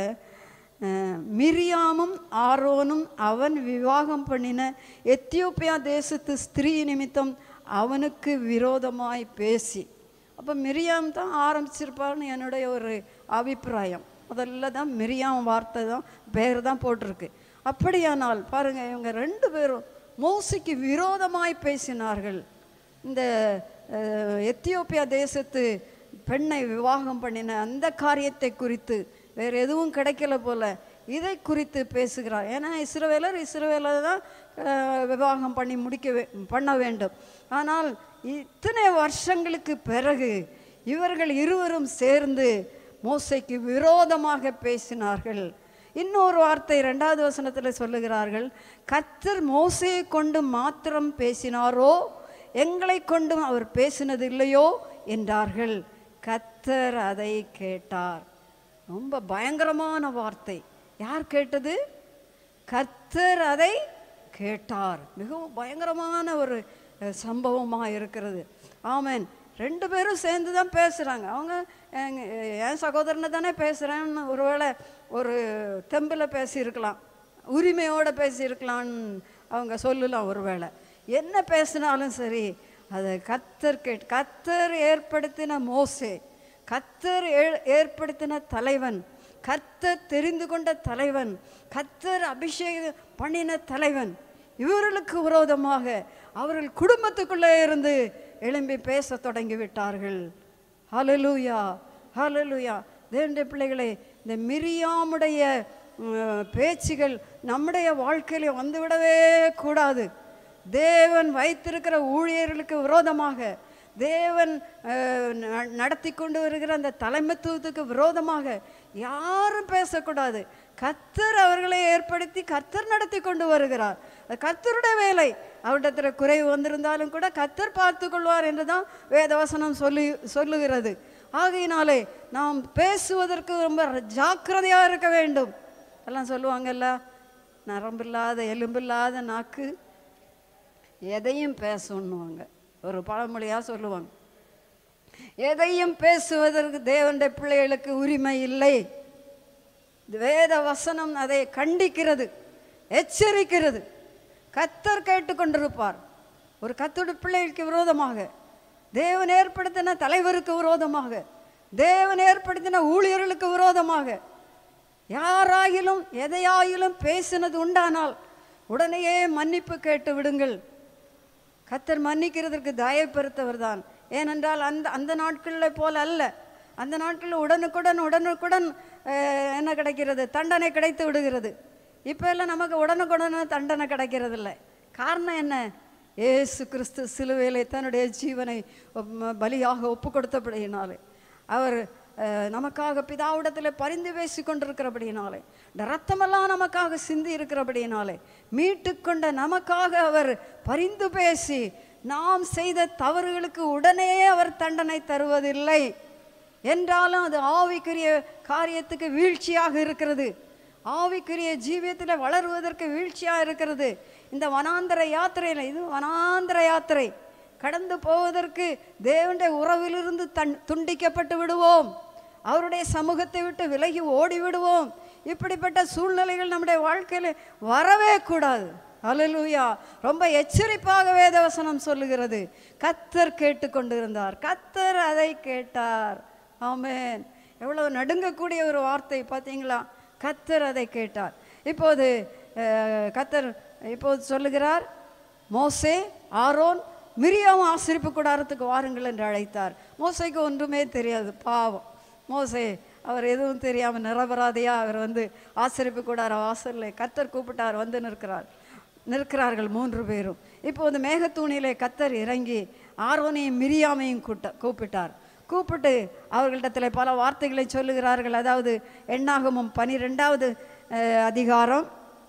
மிரியாமும் ஆரோனும் அவன் விவாகம் பண்ணின எத்தியோப்பியா தேசத்து ஸ்திரீ நிமித்தம் அவனுக்கு விரோதமாய் பேசி. அப்போ மிரியாம் தான் ஆரம்பிச்சிருப்பார்னு என்னுடைய ஒரு அபிப்பிராயம். முதல்ல தான் மிரியாம் வார்த்தை தான் பேர் தான் போட்டிருக்கு. அப்படியானால் பாருங்கள், இவங்க ரெண்டு பேரும் மோசேக்கு விரோதமாய் பேசினார்கள். இந்த எத்தியோப்பியா தேசத்து பெண்ணை விவாகம் பண்ணின அந்த காரியத்தை குறித்து, வேறு எதுவும் கிடைக்கல போல, இதை குறித்து பேசுகிறார். ஏன்னா இஸ்ரவேலர் இஸ்ரவேலர் தான் விவாகம் பண்ணி முடிக்க பண்ண வேண்டும். ஆனால் இத்தனை வருஷங்களுக்கு பிறகு இவர்கள் இருவரும் சேர்ந்து மோசேக்கு விரோதமாக பேசினார்கள். இன்னொரு வார்த்தை ரெண்டாவது வசனத்தில் சொல்லுகிறார்கள், கர்த்தர் மோசேயை கொண்டு மாத்திரம் பேசினாரோ, எங்களை கொண்டும் அவர் பேசினது இல்லையோ என்றார்கள். கர்த்தர் அதை கேட்டார். ரொம்ப பயங்கரமான வார்த்தை. யார் கேட்டது? கர்த்தர் அதை கேட்டார். மிகவும் பயங்கரமான ஒரு சம்பவமாக இருக்கிறது. ஆமென். ரெண்டு பேரும் சேர்ந்து தான் பேசுகிறாங்க. அவங்க என் சகோதரனை தானே பேசுகிறேன்னு ஒருவேளை ஒரு தெம்பில் பேசியிருக்கலாம், உரிமையோடு பேசியிருக்கலான்னு அவங்க சொல்லலாம். ஒருவேளை என்ன பேசினாலும் சரி, அதை கர்த்தர் கேட் கர்த்தர் ஏற்படுத்தின மோசே, கர்த்தர் ஏற்படுத்தின தலைவன், கர்த்தர் தெரிந்து கொண்ட தலைவன், கர்த்தர் அபிஷேகம் பண்ணின தலைவன், இவர்களுக்கு விரோதமாக அவர்கள் குடும்பத்துக்குள்ளே இருந்து எழும்பி பேச தொடங்கி விட்டார்கள். ஹல்லேலூயா, ஹல்லேலூயா. தேவனுடைய பிள்ளைகளே, இந்த மிரியாமுடைய பேச்சுகள் நம்முடைய வாழ்க்கையில வந்துவிடவே கூடாது. தேவன் வைத்திருக்கிற ஊழியர்களுக்கு விரோதமாக, தேவன் நடத்தி கொண்டு வருகிற அந்த தலைமைத்துவத்துக்கு விரோதமாக யாரும் பேசக்கூடாது. கர்த்தர் அவர்களை ஏற்படுத்தி கர்த்தர் நடத்தி கொண்டு வருகிறார். கர்த்தருடைய வேலை. அவரிடத்தில் குறைவு வந்திருந்தாலும் கூட கர்த்தர் பார்த்து கொள்வார் என்று தான் வேதவசனம் சொல்லி சொல்லுகிறது. ஆகையினாலே நாம் பேசுவதற்கு ரொம்ப ஜாக்கிரதையாக இருக்க வேண்டும். எல்லாம் சொல்லுவாங்கல்ல, நரம்பில்லாத எலும்பில்லாத நாக்கு எதையும் பேசணுவாங்க. ஒரு பழமொழியாக சொல்லுவாங்க. எதையும் பேசுவதற்கு தேவனுடைய பிள்ளைகளுக்கு உரிமை இல்லை. வேத வசனம் அதை கண்டிக்கிறது, எச்சரிக்கிறது. கர்த்தர் கேட்டுக்கொண்டிருப்பார். ஒரு கர்த்தருடைய பிள்ளைகளுக்கு விரோதமாக, தேவன் ஏற்படுத்தின தலைவருக்கு விரோதமாக, தேவன் ஏற்படுத்தின ஊழியர்களுக்கு விரோதமாக யாராயிலும் எதையாயிலும் பேசினது உண்டானால் உடனேயே மன்னிப்பு கேட்டு விடுங்கள். கர்த்தர் மன்னிக்கிறதுக்கு தயப்படுத்தவர் தான். ஏனென்றால் அந்த அந்த நாட்களில் போல அல்ல. அந்த நாட்களில் உடனுக்குடன் உடனுக்குடன் என்ன கிடைக்கிறது? தண்டனை கிடைத்து விடுகிறது. இப்போ எல்லாம் நமக்கு உடனுக்குடன் தண்டனை கிடைக்கிறது இல்லை. காரணம் என்ன? இயேசு கிறிஸ்து சிலுவையிலே தன்னுடைய ஜீவனை பலியாக ஒப்பு கொடுத்தபடியினாலே, அவர் நமக்காக பிதாவிடத்தில் பரிந்து பேசி கொண்டிருக்கிறபடியினாலே, இந்த ரத்தமெல்லாம் நமக்காக சிந்தி இருக்கிறபடியினாலே, மீட்டு கொண்ட நமக்காக அவர் பரிந்து பேசி நாம் செய்த தவறுகளுக்கு உடனே அவர் தண்டனை தருவதில்லை. என்றாலும் அது ஆவிக்குரிய காரியத்துக்கு வீழ்ச்சியாக இருக்கிறது. ஆவிக்குரிய ஜீவியத்தில் வளருவதற்கு வீழ்ச்சியாக இருக்கிறது. இந்த வனாந்தர யாத்திரையில், இது வனாந்தர யாத்திரை, கடந்து போவதற்கு தேவனுடைய உறவிலிருந்து தன் துண்டிக்கப்பட்டு விடுவோம், அவருடைய சமூகத்தை விட்டு விலகி ஓடி விடுவோம். இப்படிப்பட்ட சூழ்நிலைகள் நம்முடைய வாழ்க்கையில் வரவே கூடாது. அல்லேலூயா. ரொம்ப எச்சரிப்பாக வேதவசனம் சொல்லுகிறது. கர்த்தர் கேட்டுக்கொண்டிருந்தார், கர்த்தர் அதை கேட்டார். ஆமென். எவ்வளவு நடுங்கக்கூடிய ஒரு வார்த்தை பார்த்தீங்களா? கர்த்தர் அதை கேட்டார். இப்போது கர்த்தர் இப்போது சொல்லுகிறார், மோசே, ஆரோன், மிரியாம் ஆசரிப்பு கூடாரத்துக்கு வாருங்கள் என்று அழைத்தார். மோசேக்கு ஒன்றுமே தெரியாது, பாவம். மோசே அவர் எதுவும் தெரியாமல் நிரபராதியாக அவர் வந்து ஆசரிப்பு கூடார வாசலில் கர்த்தர் கூப்பிட்டார், வந்து நிற்கிறார் நிற்கிறார்கள் மூன்று பேரும். இப்போது மேகத்தூணிலே கர்த்தர் இறங்கி ஆரோனையும் மிரியாமையும் கூட்ட கூப்பிட்டார். கூப்பிட்டு அவர்களிடத்தில் பல வார்த்தைகளை சொல்லுகிறார்கள். அதாவது எண்ணாகமும் பனிரெண்டாவது அதிகாரம்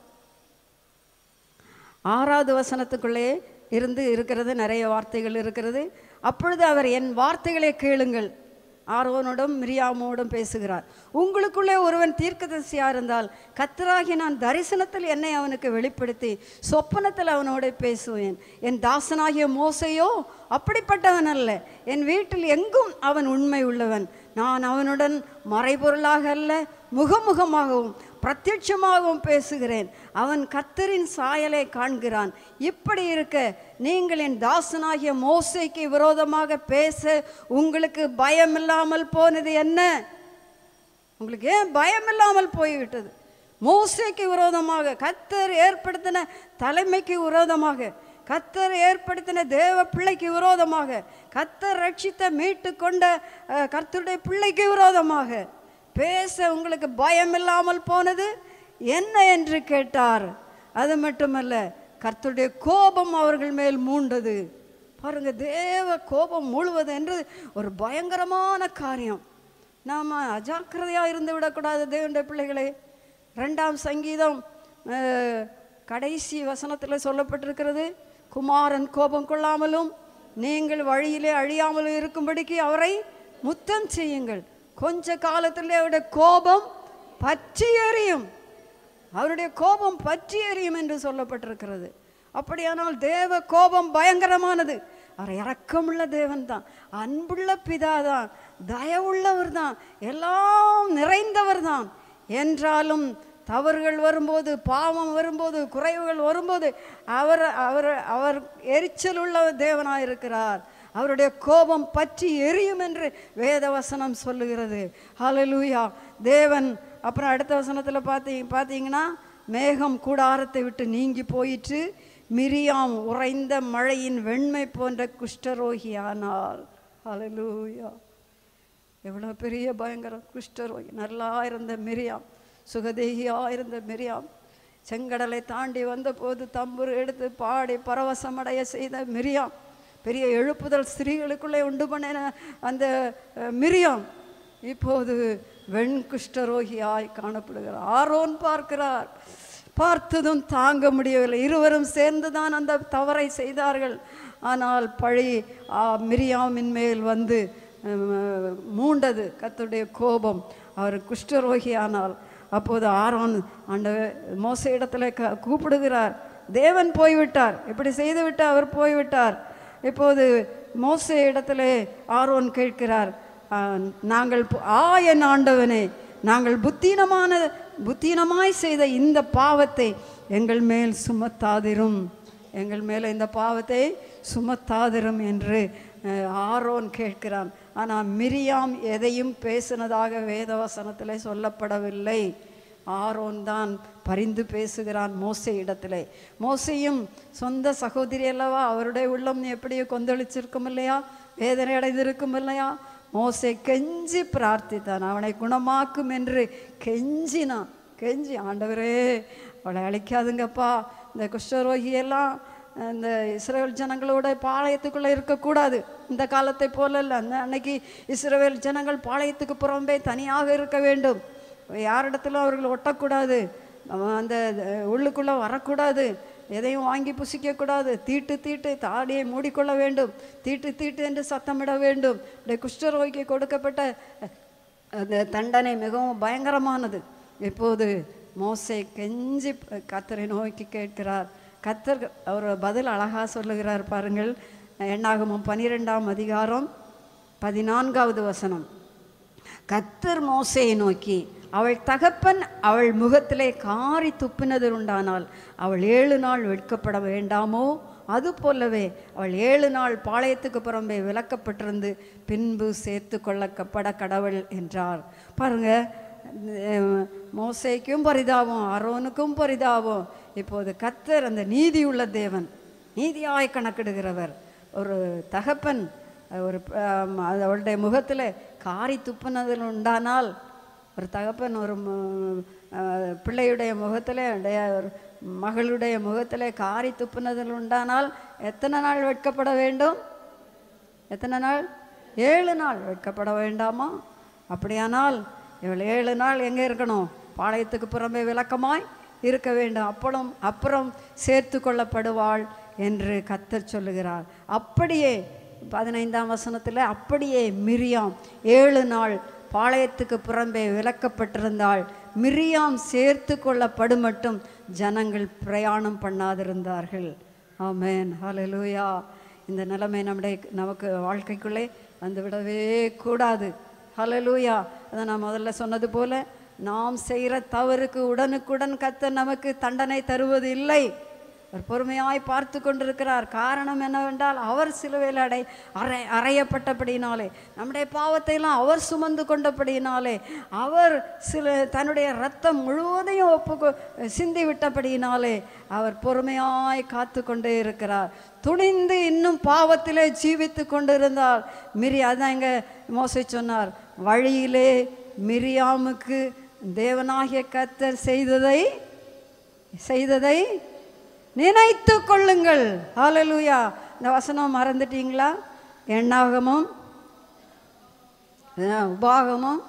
ஆறாவது வசனத்துக்குள்ளே இருந்து இருக்கிறது, நிறைய வார்த்தைகள் இருக்கிறது. அப்பொழுது அவர், என் வார்த்தைகளை கேளுங்கள். ஆரோனோடும் மிரியாமோடும் பேசுகிறார். உங்களுக்குள்ளே ஒருவன் தீர்க்கதரிசியா இருந்தால் கர்த்தராகி நான் தரிசனத்தில் என்னை அவனுக்கு வெளிப்படுத்தி சொப்பனத்தில் அவனோட பேசுவேன். என் தாசனாகிய மோசையோ அப்படிப்பட்டவன் அல்ல. என் வீட்டில் எங்கும் அவன் உண்மை உள்ளவன். நான் அவனுடன் மறைபொருளாக அல்ல, முகமுகமாகவும் பிரத்யட்சமாகவும் பேசுகிறேன். அவன் கர்த்தரின் சாயலை காண்கிறான். இப்படி இருக்க நீங்கள் என் தாசனாகிய மோசைக்கு விரோதமாக பேச உங்களுக்கு பயம் இல்லாமல் போனது என்ன? உங்களுக்கு ஏன் பயம் இல்லாமல் போய்விட்டது? மோசைக்கு விரோதமாக, கர்த்தர் ஏற்படுத்தின தலைமைக்கு விரோதமாக, கர்த்தர் ஏற்படுத்தின தேவ பிள்ளைக்கு விரோதமாக, கர்த்தர் ரட்சித்த மீட்டு கொண்ட கர்த்தருடைய பிள்ளைக்கு விரோதமாக பேச உங்களுக்கு பயம் இல்லாமல் போனது என்ன என்று கேட்டார். அது மட்டுமல்ல, கர்த்தருடைய கோபம் அவர்கள் மேல் மூண்டது. பாருங்க, தேவ கோபம் மூழ்வது என்று ஒரு பயங்கரமான காரியம். நாம் அஜாக்கிரதையாக இருந்து விடக்கூடாது தேவனுடைய பிள்ளைகளே. ரெண்டாம் சங்கீதம் கடைசி வசனத்தில் சொல்லப்பட்டிருக்கிறது, குமாரன் கோபம் கொள்ளாமலும் நீங்கள் வழியிலே அழியாமலும் இருக்கும்படிக்கு அவரை முத்தம் செய்யுங்கள். கொஞ்ச காலத்திலே அவருடைய கோபம் பற்றி எறியும். அவருடைய கோபம் பற்றி எறியும் என்று சொல்லப்பட்டிருக்கிறது. அப்படியானால் தேவ கோபம் பயங்கரமானது. அவர் இரக்கமுள்ள தேவன் தான், அன்புள்ள பிதா தான், தயவுள்ளவர் தான், எல்லாம் நிறைந்தவர் தான். என்றாலும் தவறுகள் வரும்போது, பாவம் வரும்போது, குறைவுகள் வரும்போது அவர் அவர் அவர் எரிச்சல் உள்ள தேவனாயிருக்கிறார். அவருடைய கோபம் பற்றி எரியும் என்று வேதவசனம் சொல்லுகிறது. ஹல்லேலூயா. தேவன் அப்புறம் அடுத்த வசனத்தில் பார்த்தீங்க பார்த்தீங்கன்னா மேகம் கூடாரத்தை விட்டு நீங்கி போயிற்று, மிரியாம் உறைந்த மழையின் வெண்மை போன்ற குஷ்டரோகியானாள். ஹல்லேலூயா. எவ்வளோ பெரிய பயங்கரம்! குஷ்டரோகி. நல்லா இருந்த மிரியாம், சுகதேகியாக இருந்த மிரியாம், செங்கடலை தாண்டி வந்த போது தம்புரு எடுத்து பாடி பரவசமடைய செய்த மிரியாம், பெரிய எழுப்புதல் ஸ்திரீகளுக்குள்ளே உண்டு பண்ணின அந்த மிரியாம் இப்போது வெண்குஷ்டரோகியாய் காணப்படுகிறார். ஆரோன் பார்க்கிறார். பார்த்ததும் தாங்க முடியவில்லை. இருவரும் சேர்ந்து தான் அந்த தவறை செய்தார்கள். ஆனால் பழி மிரியாமின் மேல் வந்து மூண்டது கர்த்தருடைய கோபம். அவர் குஷ்டரோகியானால் அப்போது ஆரோன் அந்த மோச இடத்துல க கூப்பிடுகிறார். தேவன் போய்விட்டார், இப்படி செய்து விட்டு அவர் போய்விட்டார். இப்போது மோசே இடத்துல ஆரோன் கேட்கிறார், நாங்கள் ஆ என் ஆண்டவனே, நாங்கள் புத்தீனமான புத்தீனமாய் செய்த இந்த பாவத்தை எங்கள் மேல் சுமத்தாதிரும், எங்கள் மேலே இந்த பாவத்தை சுமத்தாதிரும் என்று ஆரோன் கேட்கிறான். ஆனால் மிரியாம் எதையும் பேசினதாக வேதவசனத்தில் சொல்லப்படவில்லை. ஆரோன் தான் பரிந்து பேசுகிறான் மோசே இடத்துல. மோசையும் சொந்த சகோதரி அல்லவா, அவருடைய உள்ளம் எப்படியோ கொந்தளிச்சிருக்கும் இல்லையா, வேதனை அடைந்திருக்கும் இல்லையா. மோசே கெஞ்சி பிரார்த்தித்தான், அவனை குணமாக்கும் என்று கெஞ்சினான். கெஞ்சி, ஆண்டவரே அவளை அழிக்காதுங்கப்பா, இந்த குஷ்டரோகியெல்லாம் இந்த இஸ்ரவேல் ஜனங்களோட பாளையத்துக்குள்ளே இருக்கக்கூடாது. இந்த காலத்தை போல இல்லை. அந்த அன்னைக்கு இஸ்ரவேல் ஜனங்கள் பாளையத்துக்கு புறம்பே தனியாக இருக்க வேண்டும். யாரிடத்திலும் அவர்கள் ஒட்டக்கூடாது, அந்த உள்ளுக்குள்ளே வரக்கூடாது, எதையும் வாங்கி புசிக்கக்கூடாது, தீட்டு தீட்டு தாடியை மூடிக்கொள்ள வேண்டும், தீட்டு தீட்டு என்று சத்தமிட வேண்டும். இப்படி குஷ்டரோகிக்கு கொடுக்கப்பட்ட அந்த தண்டனை மிகவும் பயங்கரமானது. இப்போது மோசே கெஞ்சி கர்த்தரை நோக்கி கேட்கிறார். கர்த்தர் அவர் பதில் அழகாக சொல்லுகிறார் பாருங்கள். எண்ணாகமம் பனிரெண்டாம் அதிகாரம் பதினான்காவது வசனம். கர்த்தர் மோசேயை நோக்கி, அவள் தகப்பன் அவள் முகத்திலே காரி துப்பினது உண்டானால் அவள் ஏழு நாள் வெட்கப்பட வேண்டாமோ? அது போலவே அவள் ஏழு நாள் பாளையத்துக்கு புறம்பே விலக்கப்பட்டிருந்து பின்பு சேர்த்து கொள்ளப்பட கடவுள் என்றார். பாருங்க, மோசேக்கும் பரிதாபம், ஆரோனுக்கும் பரிதாபம். இப்போது கர்த்தர் அந்த நீதியுள்ள தேவன், நீதியாய் கணக்கிடுகிறவர். ஒரு தகப்பன் ஒரு அவளுடைய முகத்தில் காரி துப்புனதில் உண்டானால், ஒரு தகப்பன் ஒரு பிள்ளையுடைய முகத்தில் ஒரு மகளுடைய முகத்தில் காரி துப்புனதில் உண்டானால் எத்தனை நாள் வெட்கப்பட வேண்டும்? எத்தனை நாள்? ஏழு நாள் வெட்கப்பட வேண்டாமா? அப்படியானால் இவள் ஏழு நாள் எங்கே இருக்கணும்? பாளையத்துக்கு புறம்பே விலக்கமாய் இருக்க வேண்டும், அப்புறம் அப்புறம் சேர்த்து கொள்ளப்படுவாள் என்று கர்த்தர் சொல்லுகிறார். அப்படியே பதினைந்தாம் வசனத்தில் அப்படியே மிரியாம் ஏழு நாள் பாளையத்துக்கு புறம்பே விலக்கப்பட்டிருந்தாள். மிரியாம் சேர்த்து கொள்ளப்படும் மட்டும் ஜனங்கள் பிரயாணம் பண்ணாதிருந்தார்கள். ஆமென், ஹல்லேலூயா. இந்த நிலைமை நம்முடைய நமக்கு வாழ்க்கைக்குள்ளே வந்து விடவே கூடாது. ஹல்லேலூயா. அதை நான் முதல்ல சொன்னது போல, நாம் செய்கிற தவறுக்கு உடனுக்குடன் கர்த்தர் நமக்கு தண்டனை தருவது இல்லை. அவர் பொறுமையாய் பார்த்து கொண்டிருக்கிறார். காரணம் என்னவென்றால், அவர் சிலுவையில் அடை அறை அறையப்பட்டபடினாலே, நம்முடைய பாவத்தை எல்லாம் அவர் சுமந்து கொண்டபடியினாலே, அவர் சில தன்னுடைய இரத்தம் முழுவதையும் ஒப்பு சிந்தி விட்டபடியினாலே அவர் பொறுமையாய் காத்து கொண்டே இருக்கிறார். துணிந்து இன்னும் பாவத்திலே ஜீவித்து கொண்டிருந்தால் மிரி அதான் இங்கே மோசே சொன்னார், வழியிலே மிரியாமுக்கு தேவனாகிய கர்த்தர் செய்ததை செய்ததை நினைத்து கொள்ளுங்கள். ஹல்லேலூயா. இந்த வசனம் மறந்துட்டீங்களா? எண்ணாகமும் உபாகமும்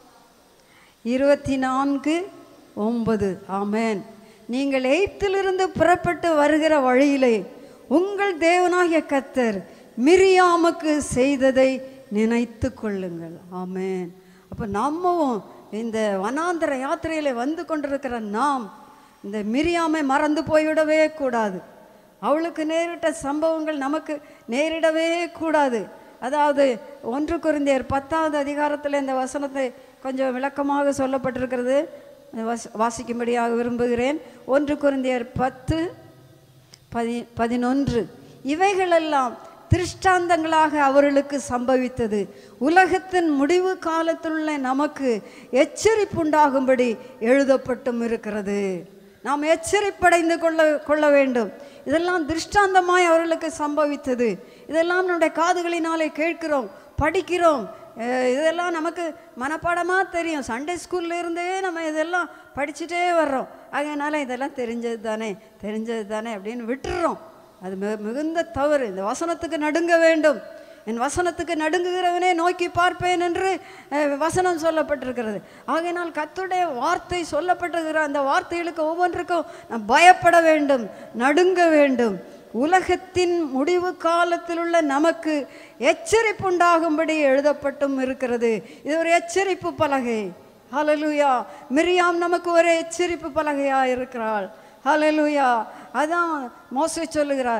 இருபத்தி நான்கு ஒன்பது. ஆமென். நீங்கள் எகிப்திலிருந்து புறப்பட்டு வருகிற வழியிலே உங்கள் தேவனாகிய கர்த்தர் மிரியாமுக்கு செய்ததை நினைத்து கொள்ளுங்கள். ஆமென். அப்போ நம்மவும் இந்த வனாந்தர யாத்திரையில் வந்து கொண்டிருக்கிற நாம் இந்த மிரியாமை மறந்து போய்விடவே கூடாது. அவளுக்கு நேரிட்ட சம்பவங்கள் நமக்கு நேரிடவே கூடாது. அதாவது ஒன்று கொரிந்தியர் பத்தாவது அதிகாரத்தில் இந்த வசனத்தை கொஞ்சம் விளக்கமாக சொல்லப்பட்டிருக்கிறது, வாசிக்கும்படியாக விரும்புகிறேன். ஒன்று கொரிந்தியர் பத்து பதி பதினொன்று இவைகளெல்லாம் திருஷ்டாந்தங்களாக அவர்களுக்கு சம்பவித்தது, உலகத்தின் முடிவு காலத்திலுள்ள நமக்கு எச்சரிப்புண்டாகும்படி எழுதப்பட்டும் இருக்கிறது. நாம் எச்சரிப்படைந்து கொள்ள கொள்ள வேண்டும். இதெல்லாம் திருஷ்டாந்தமாய் அவர்களுக்கு சம்பவித்தது. இதெல்லாம் நம்முடைய காதுகளினாலே கேட்கிறோம், படிக்கிறோம். இதெல்லாம் நமக்கு மனப்பாடமாக தெரியும். சண்டே ஸ்கூல்ல இருந்தே நம்ம இதெல்லாம் படிச்சுட்டே வர்றோம். அதனால இதெல்லாம் தெரிஞ்சது தானே தெரிஞ்சது தானே அப்படின்னு விட்டுறோம். அது மிக மிகுந்த தவறு. இந்த வசனத்துக்கு நடுங்க வேண்டும். என் வசனத்துக்கு நடுங்குகிறவனே நோக்கி பார்ப்பேன் என்று வசனம் சொல்லப்பட்டிருக்கிறது. ஆகையினால் கர்த்தருடைய வார்த்தை சொல்லப்பட்டிருக்கிற அந்த வார்த்தைகளுக்கு ஒவ்வொன்றுக்கும் நாம் பயப்பட வேண்டும், நடுங்க வேண்டும். உலகத்தின் முடிவு காலத்தில் உள்ள நமக்கு எச்சரிப்பு உண்டாகும்படி எழுதப்பட்டும் இருக்கிறது. இது ஒரு எச்சரிப்பு பலகை. ஹல்லேலூயா. மிரியாம் நமக்கு ஒரு எச்சரிப்பு பலகையா இருக்கிறாள். ஹல்லேலூயா. அதான் மோசே சொல்லுகிறார்,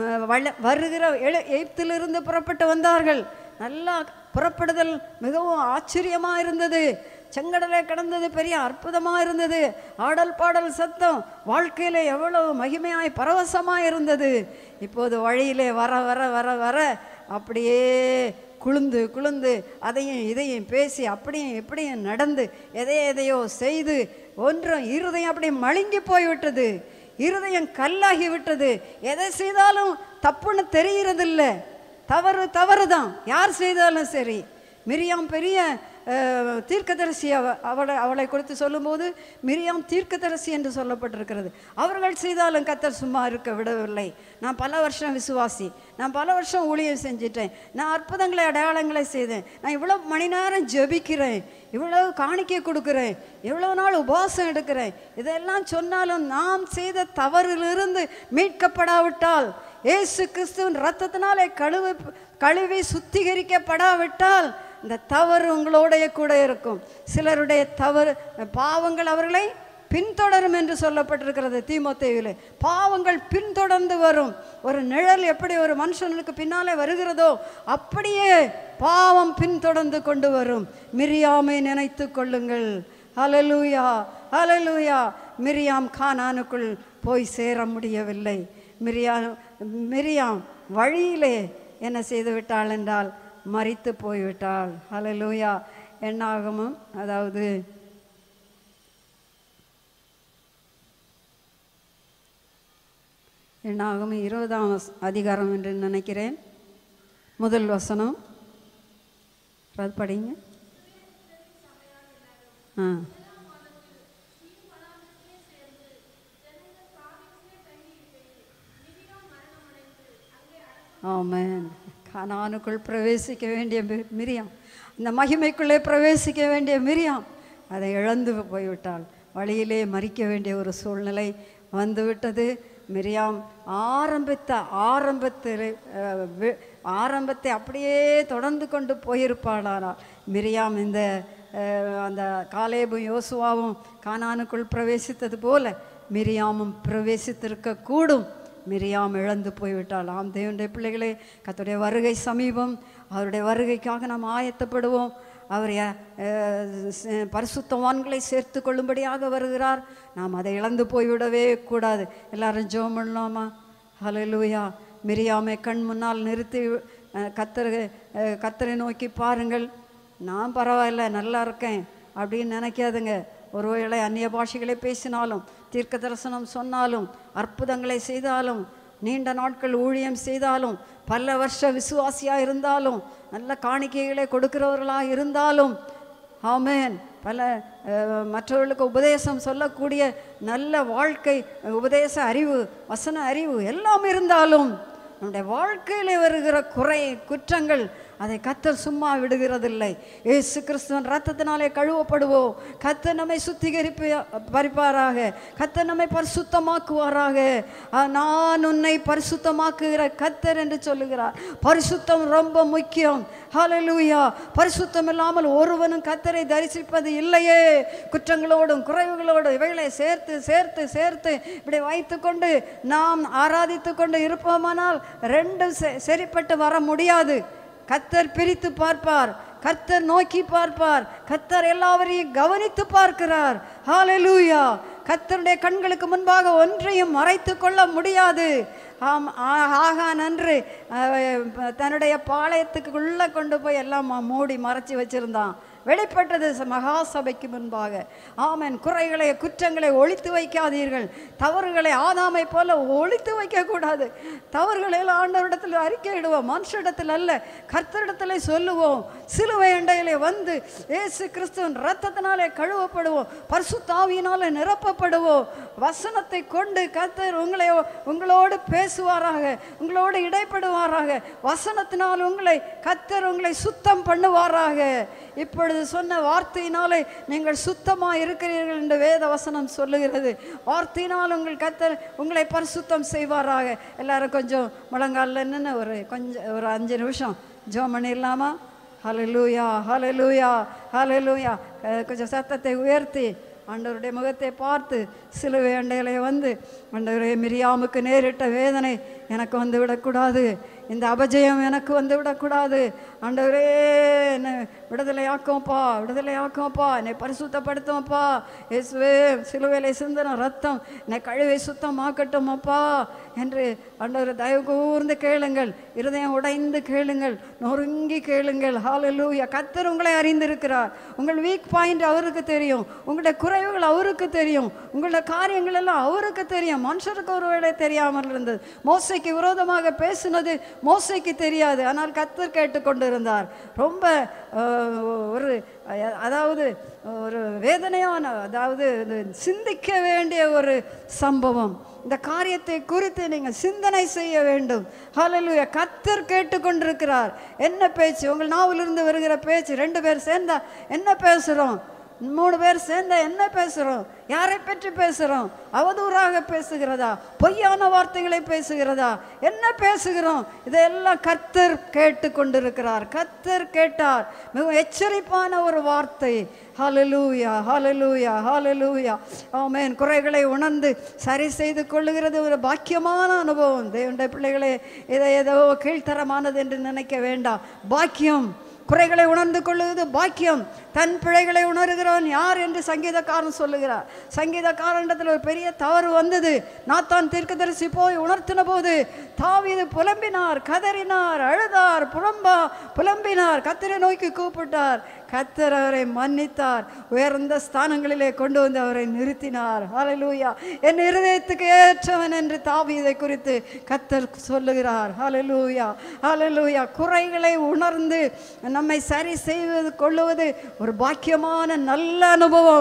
வருகிற எகிப்திலிருந்து புறப்பட்டு வந்தார்கள். நல்லா புறப்படுதல் மிகவும் ஆச்சரியமாக இருந்தது. செங்கடலை கடந்தது பெரிய அற்புதமாக இருந்தது. ஆடல் பாடல் சத்தம் வாழ்க்கையில் எவ்வளவு மகிமையாய் பரவசமாக இருந்தது. இப்போது வழியிலே வர வர வர வர அப்படியே குளுந்து குளுந்து அதையும் இதையும் பேசி அப்படியும் இப்படியும் நடந்து எதை எதையோ செய்து ஒன்றும் இருதயம் அப்படியே மழுங்கி போய்விட்டது. இருதயம் கல்லாகி விட்டது. எதை செய்தாலும் தப்புன்னு தெரிகிறதில்லை. தவறு தவறு தான், யார் செய்தாலும் சரி. மிரியாம் பெரிய தீர்க்கதரிசி. அவளை அவளை குறித்து சொல்லும்போது மிரியாம் தீர்க்கதரிசி என்று சொல்லப்பட்டிருக்கிறது. அவர்கள் செய்தாலும் கர்த்தர் சும்மா இருக்க விடவில்லை. நான் பல வருஷம் விசுவாசி, நான் பல வருஷம் ஊழியம் செஞ்சிட்டேன், நான் அற்புதங்களை அடையாளங்களை செய்தேன், நான் இவ்வளோ மணி நேரம் ஜெபிக்கிறேன், இவ்வளவு காணிக்கை கொடுக்குறேன், இவ்வளவு நாள் உபவாசம் எடுக்கிறேன். இதெல்லாம் சொன்னாலும் நாம் செய்த தவறிலிருந்து மீட்கப்படாவிட்டால், இயேசு கிறிஸ்துவின் இரத்தத்தினாலே கழுவி கழுவி சுத்திகரிக்கப்படாவிட்டால் இந்த தவறு உங்களோடைய கூட இருக்கும். சிலருடைய தவறு பாவங்கள் அவர்களை பின்தொடரும் என்று சொல்லப்பட்டிருக்கிறது தீமோத்தேயுவிலே. பாவங்கள் பின்தொடர்ந்து வரும். ஒரு நிழல் எப்படி ஒரு மனுஷனுக்கு பின்னாலே வருகிறதோ அப்படியே பாவம் பின்தொடர்ந்து கொண்டு வரும். மிரியாமை நினைத்து கொள்ளுங்கள். ஹல்லேலூயா, ஹல்லேலூயா. மிரியாம் கானானுக்குள் போய் சேர முடியவில்லை. மிரியா மிரியாம் வழியிலே என்ன செய்து விட்டாள் என்றால் மரித்து போய்விட்டாள். ஹல்லேலூயா. எண்ணாகமும் அதாவது எண்ணாகமும் இருபதாம் அதிகாரம் என்று நினைக்கிறேன். முதல் வசனம் அது படிங்க. ஆ ஆமென். கானானுக்குள் பிரவேசிக்க வேண்டிய மிரியாம், இந்த மகிமைக்குள்ளே பிரவேசிக்க வேண்டிய மிரியாம் அதை இழந்து போய்விட்டாள். வழியிலே மறிக்க வேண்டிய ஒரு சூழ்நிலை வந்துவிட்டது. மிரியாம் ஆரம்பித்த ஆரம்பத்தில் ஆரம்பத்தை அப்படியே தொடர்ந்து கொண்டு போயிருப்பாளானால் மிரியாம் இந்த அந்த காலேபும் யோசுவாவும் கானானுக்குள் பிரவேசித்தது போல மிரியாமும் பிரவேசித்திருக்க கூடும். மிரியாம் இழந்து போய்விட்டாள். ஆம் தேவனுடைய பிள்ளைகளே, கர்த்தருடைய வருகை சமீபம். அவருடைய வருகைக்காக நாம் ஆயத்தப்படுவோம். அவர் பரிசுத்தவான்களை சேர்த்து கொள்ளும்படியாக வருகிறார். நாம் அதை இழந்து போய்விடவே கூடாது. எல்லாரும் ஜெபம் பண்ணலாமா? ஹல்லேலூயா. மிரியாமை கண் முன்னால் நிறுத்தி கர்த்தரை கர்த்தரை நோக்கி பாருங்கள். நான் பரவாயில்ல, நல்லா இருக்கேன் அப்படின்னு நினைக்காதுங்க. ஒருவேளை அந்நிய பாஷைகளை பேசினாலும், தீர்க்க தரிசனம் சொன்னாலும், அற்புதங்களை செய்தாலும், நீண்ட நாட்கள் ஊழியம் செய்தாலும், பல வருஷ விசுவாசியாக இருந்தாலும், நல்ல காணிக்கைகளை கொடுக்கிறவர்களாக இருந்தாலும், ஆமென், பல மற்றவர்களுக்கு உபதேசம் சொல்லக்கூடிய நல்ல வாழ்க்கை, உபதேச அறிவு, வசன அறிவு எல்லாம் இருந்தாலும் நம்முடைய வாழ்க்கையில் வருகிற குறை குற்றங்கள் அதை கர்த்தர் சும்மா விடுகிறதில்லை. இயேசு கிறிஸ்துவின் ரத்தத்தினாலே கழுவப்படுவோம். கர்த்தர் நம்மை சுத்திகரிப்பு பறிப்பாராக. கர்த்தர் நம்மை பரிசுத்தமாக்குவாராக. நான் உன்னை பரிசுத்தமாக்குகிற கர்த்தர் என்று சொல்லுகிறார். பரிசுத்தம் ரொம்ப முக்கியம். ஹல்லேலூயா. பரிசுத்தம் இல்லாமல் ஒருவனும் கர்த்தரை தரிசிப்பது இல்லையே. குற்றங்களோடும் குறைவுகளோடும் இவைகளை சேர்த்து சேர்த்து சேர்த்து இப்படி வைத்து கொண்டு நாம் ஆராதித்து கொண்டு இருப்போமானால் ரெண்டும் சரிப்பட்டு வர முடியாது. கர்த்தர் பிரித்து பார்ப்பார். கர்த்தர் நோக்கி பார்ப்பார். கர்த்தர் எல்லாவரையும் கவனித்து பார்க்கிறார். ஹல்லேலூயா. கர்த்தருடைய கண்களுக்கு முன்பாக ஒன்றையும் மறைத்து கொள்ள முடியாது. ஆம், ஆகான் அன்று தன்னுடைய பாளையத்துக்கு உள்ளே கொண்டு போய் எல்லாம் மூடி மறைச்சி வச்சிருந்தான். வெளிப்பட்டது மகா சபைக்கு முன்பாக. ஆமென். குறைகளை குற்றங்களை ஒழித்து வைக்காதீர்கள். தவறுகளை ஆதாமை போல ஒழித்து வைக்கக்கூடாது. தவறுகளை ஆண்டவரிடத்தில் அறிக்கையிடுவோம். மனுஷரிடத்தில் அல்ல, கர்த்தரிடத்தில் சொல்லுவோம். சிலுவை அண்டையிலே வந்து இயேசு கிறிஸ்துவின் இரத்தத்தினாலே கழுவப்படுவோம். பரிசுத்த ஆவியினாலே நிரப்பப்படுவோம். வசனத்தை கொண்டு கர்த்தர் உங்களை உங்களோடு பேசுவாராக, உங்களோடு இடைப்படுவாராக. வசனத்தினால் உங்களை கர்த்தர் உங்களை சுத்தம் பண்ணுவாராக. இப்பொழுது சொன்ன வார்த்தையினாலே நீங்கள் சுத்தமாக இருக்கிறீர்கள் என்று வேத வசனம் சொல்லுகிறது. வார்த்தையினால் உங்கள் கர்த்தர் உங்களை பரிசுத்தம் செய்வாராக. எல்லாரும் கொஞ்சம் முழங்காலில் நின்று ஒரு கொஞ்சம் ஒரு அஞ்சு நிமிஷம் ஜெபம் பண்ணிடலாமா? ஹல்லேலூயா, ஹல்லேலூயா, ஹல்லேலூயா. கொஞ்சம் சத்தத்தை உயர்த்தி ஆண்டவருடைய முகத்தை பார்த்து சிலுவை அண்டையிலே வந்து, ஆண்டவரே, மிரியாமுக்கு நேரிட்ட வேதனை எனக்கு வந்து விடக்கூடாது. இந்த அபஜயம் எனக்கு வந்து விடக்கூடாது. ஆண்டவரே, என்னை விடுதலையாக்கும்ப்பா, விடுதலையாக்கும்ப்பா, என்னை பரிசுத்தப்படுத்தும்ப்பா. இயேசுவே, சிலுவையிலே சிந்தின ரத்தம் என்னை கழுவை சுத்தமாக்கட்டும் அப்பா என்று ஆண்டவரை தயவு கூர்ந்து கேளுங்கள். இருதயம் உடைந்து கேளுங்கள். நொறுங்கி கேளுங்கள். ஹல்லேலூயா. கர்த்தர் உங்களை அறிந்திருக்கிறார். உங்கள் வீக் பாயிண்ட் அவருக்கு தெரியும். உங்களுடைய குறைவுகள் அவருக்கு தெரியும். உங்களுடைய காரியங்கள் எல்லாம் அவருக்கு தெரியும். மனுஷருக்கு ஒருவேளை தெரியாமல் இருந்தது. மோசைக்கு விரோதமாக பேசினது மோசைக்கு தெரியாது. ஆனால் கர்த்தர் கேட்டுக்கொண்டிருந்தார். ரொம்ப ஒரு அதாவது ஒரு வேதனையான, அதாவது சிந்திக்க வேண்டிய ஒரு சம்பவம். இந்த காரியத்தை குறித்து நீங்கள் சிந்தனை செய்ய வேண்டும். ஹல்லேலூயா. கர்த்தர் கேட்டுக்கொண்டிருக்கிறார். என்ன பேச்சு உங்கள் நாவிலிருந்து வருகிற பேச்சு? ரெண்டு பேர் சேர்ந்தா என்ன பேசுகிறோம்? மூணு பேர் சேர்ந்த என்ன பேசுகிறோம்? யாரை பற்றி பேசுகிறோம்? அவதூறாக பேசுகிறதா? பொய்யான வார்த்தைகளை பேசுகிறதா? என்ன பேசுகிறோம்? இதெல்லாம் கர்த்தர் கேட்டு கொண்டிருக்கிறார். கர்த்தர் கேட்டார். மிகவும் எச்சரிப்பான ஒரு வார்த்தை. ஹல்லேலூயா, ஹல்லேலூயா, ஹல்லேலூயா. ஆமென். குறைகளை உணர்ந்து சரி செய்து கொள்ளுகிறது ஒரு பாக்கியமான அனுபவம். தேவனுடைய பிள்ளைகளே, இதை ஏதோ கீழ்த்தரமானது என்று நினைக்க வேண்டாம். பாக்கியம். குறைகளை உணர்ந்து கொள்ளுவது பாக்கியம். தன் பிழைகளை உணர்கிறவன் யார் என்று சங்கீதக்காரன் சொல்லுகிறார். சங்கீதக்காரனிடத்தில் ஒரு பெரிய தவறு வந்தது. நாத்தான் தீர்க்கதரிசி போய் உணர்த்தின போது தாவீது புலம்பினார், கதறினார், அழுதார், புலம்பா புலம்பினார், கர்த்தரை நோக்கி கூப்பிட்டார். கர்த்தர் அவரை மன்னித்தார். உயர்ந்த ஸ்தானங்களிலே கொண்டு வந்து அவரை நிறுத்தினார். ஹல்லேலூயா. என் இருதயத்துக்கு ஏற்றவன் என்று தாவீதை குறித்து கர்த்தர் சொல்லுகிறார். ஹல்லேலூயா, ஹல்லேலூயா. குறைகளை உணர்ந்து நம்மை சரி செய்வது கொள்ளுவது ஒரு பாக்கியமான நல்ல அனுபவம்.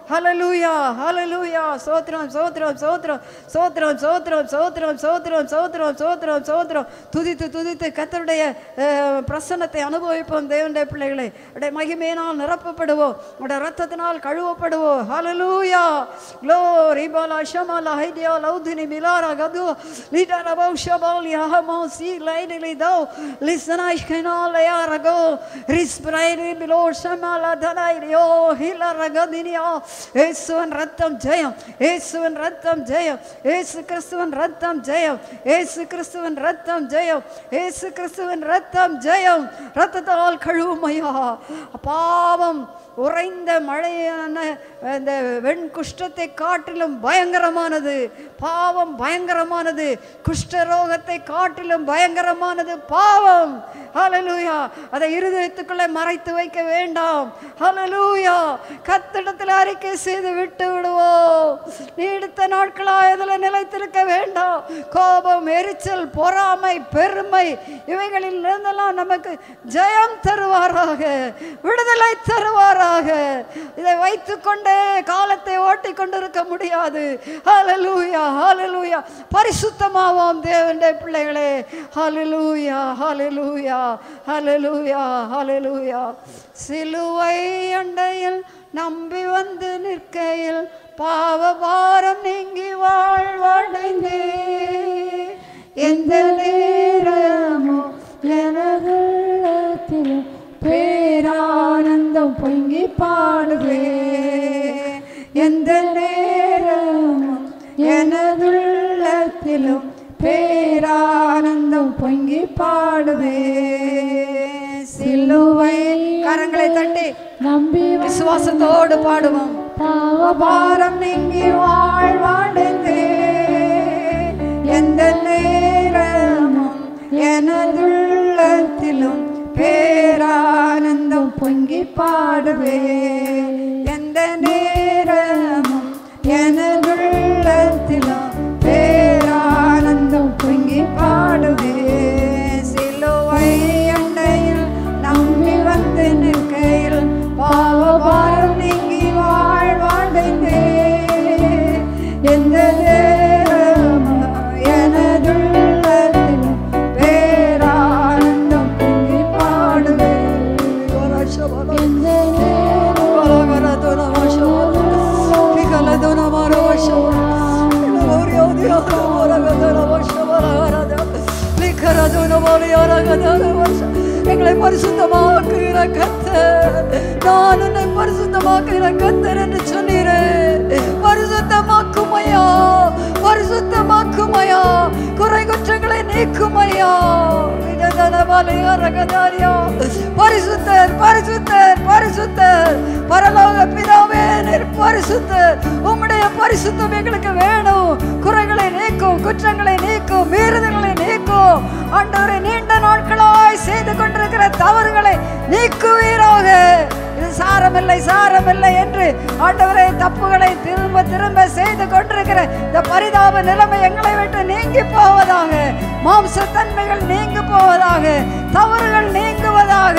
ஹல்லேலூயா ஹல்லேலூயா. சோத்ரம் சோத்ரம் சோத்ரம் சோத்ரம் சோத்ரம் சோத்ரம் சோத்ரம் சோத்ரம் சோத்ரம் சோத்ரம். துதித்து துதித்து கர்த்தருடைய பிரசன்னத்தை அனுபவிப்போம். தேவனுடைய பிள்ளைகளை உடைய மகிமையினால் நிரப்பப்படுவோம், உடைய ரத்தத்தினால் கழுவப்படுவோம். ஹல்லேலூயா. க்ளோரி பாலா ஷமாலா ஹைடியா லௌதினி மிலாரா கது லீடரா பௌஷபால் யஹமோ சி லைனிலி தோ லிசனாய் கனால யாரகோ ரிஸ்பிரைரி பிலோ ஷமாலா தனாயிரியோ ஹிலரகதினியா. இயேசுவின் ரத்தம் ஜெயம், இயேசுவின் ரத்தம் ஜெயம், இயேசு கிறிஸ்துவின் ரத்தம் ஜெயம், இயேசு கிறிஸ்துவின் ரத்தம் ஜெயம், இயேசு கிறிஸ்துவின் ரத்தம் ஜெயம். ரத்தத்தால் கழுவுமையா. பாவம் உறைந்த மழையான இந்த வெண் குஷ்டத்தை காட்டிலும் பயங்கரமானது. பாவம் பயங்கரமானது. குஷ்டரோகத்தை காட்டிலும் பயங்கரமானது பாவம். ஹல்லேலூயா. அதை இருதயத்துக்குள்ளே மறைத்து வைக்க வேண்டாம். ஹல்லேலூயா. கர்த்தரிடத்தில் அறிக்கை செய்து விட்டு விடுவோம். நீடித்த நாட்களாக இதில் நிலைத்திருக்க வேண்டாம். கோபம், எரிச்சல், பொறாமை, பெருமை இவைகளில் இருந்தெல்லாம் நமக்கு ஜெயம் தருவாராக, விடுதலை தருவாராக. இதை வைத்துக்கொண்டே காலத்தை ஓட்டி கொண்டிருக்க முடியாது. ஹல்லேலூயா ஹல்லேலூயா. பரிசுத்தமாவோம் தேவனுடைய பிள்ளைகளே. ஹல்லேலூயா ஹல்லேலூயா ஹல்லேலூயா ஹல்லேலூயா. சிலுவை அண்டையில் நம்பி வந்து நிற்கையில் பாவ பாரம் நீங்கி வாழ்வடைந்தே. எந்த நேரமோ எனதுள்ளத்திலும் பேரானந்தம் பொங்கி பாடுவே. எந்த நேரமும் எனதுள்ளத்திலும் பேரானந்தம் பொங்கி பாடுவே. சிலுவை கரங்களை தட்டி நம்பி விசுவாசத்தோடு பாடுவோம். பாவபாரம் நீங்கி வாழ்வடைந்தே. எந்த நேரமும் எனதுள்ளத்திலும் பேரானந்தம் பொங்கி பாடுவே. எந்த நேரமும் எனதுள்ளத்திலும் பேரானந்தம் பொங்கி பாடுவே. சிலுவை அண்டையில் நம்பி வந்து நிற்கையில் பாவபாரம் நீங்கி வாழ்வடைந்தே. எந்த நேரமும் எனதுள்ளத்திலும் பேரானந்தம் பொங்கி பாடுவே. எங்களை பரிசுத்தமாக்குகிற கர்த்தர், நான் உன்னை பரிசுத்தமாக்குகிற கர்த்தர் என்று சொன்னீரே. பரிசுத்தமாக்குமையா, பரிசுத்தமாக்குமையா, குறை குற்றங்களை நீக்குமையா. பரிசுத்தர் பரிசுத்தர் பரிசுத்தர். பரலோக பிதாவே நீர் பரிசுத்தர். உம்முடைய பரிசுத்தம் எங்களுக்கு வேணும். குறைகளை நீக்கும், குற்றங்களை நீக்கும், மீறுதல்களை நீக்கும். ஆண்டவரே, நீண்ட நாட்களாய் செய்து கொண்டிருக்கிற தவறுகளை நீக்குவீராக. இது சாரமில்லை சாரமில்லை என்று ஆண்டவரே தப்புகளை திரும்ப திரும்ப செய்து கொண்டிருக்கிற இந்த பரிதாப நிலைமை எங்களை விட்டு நீங்கி போவதாக. மாம்ச தன்மைகள் நீங்கி போவதாக, தவறுகள் நீங்குவதாக.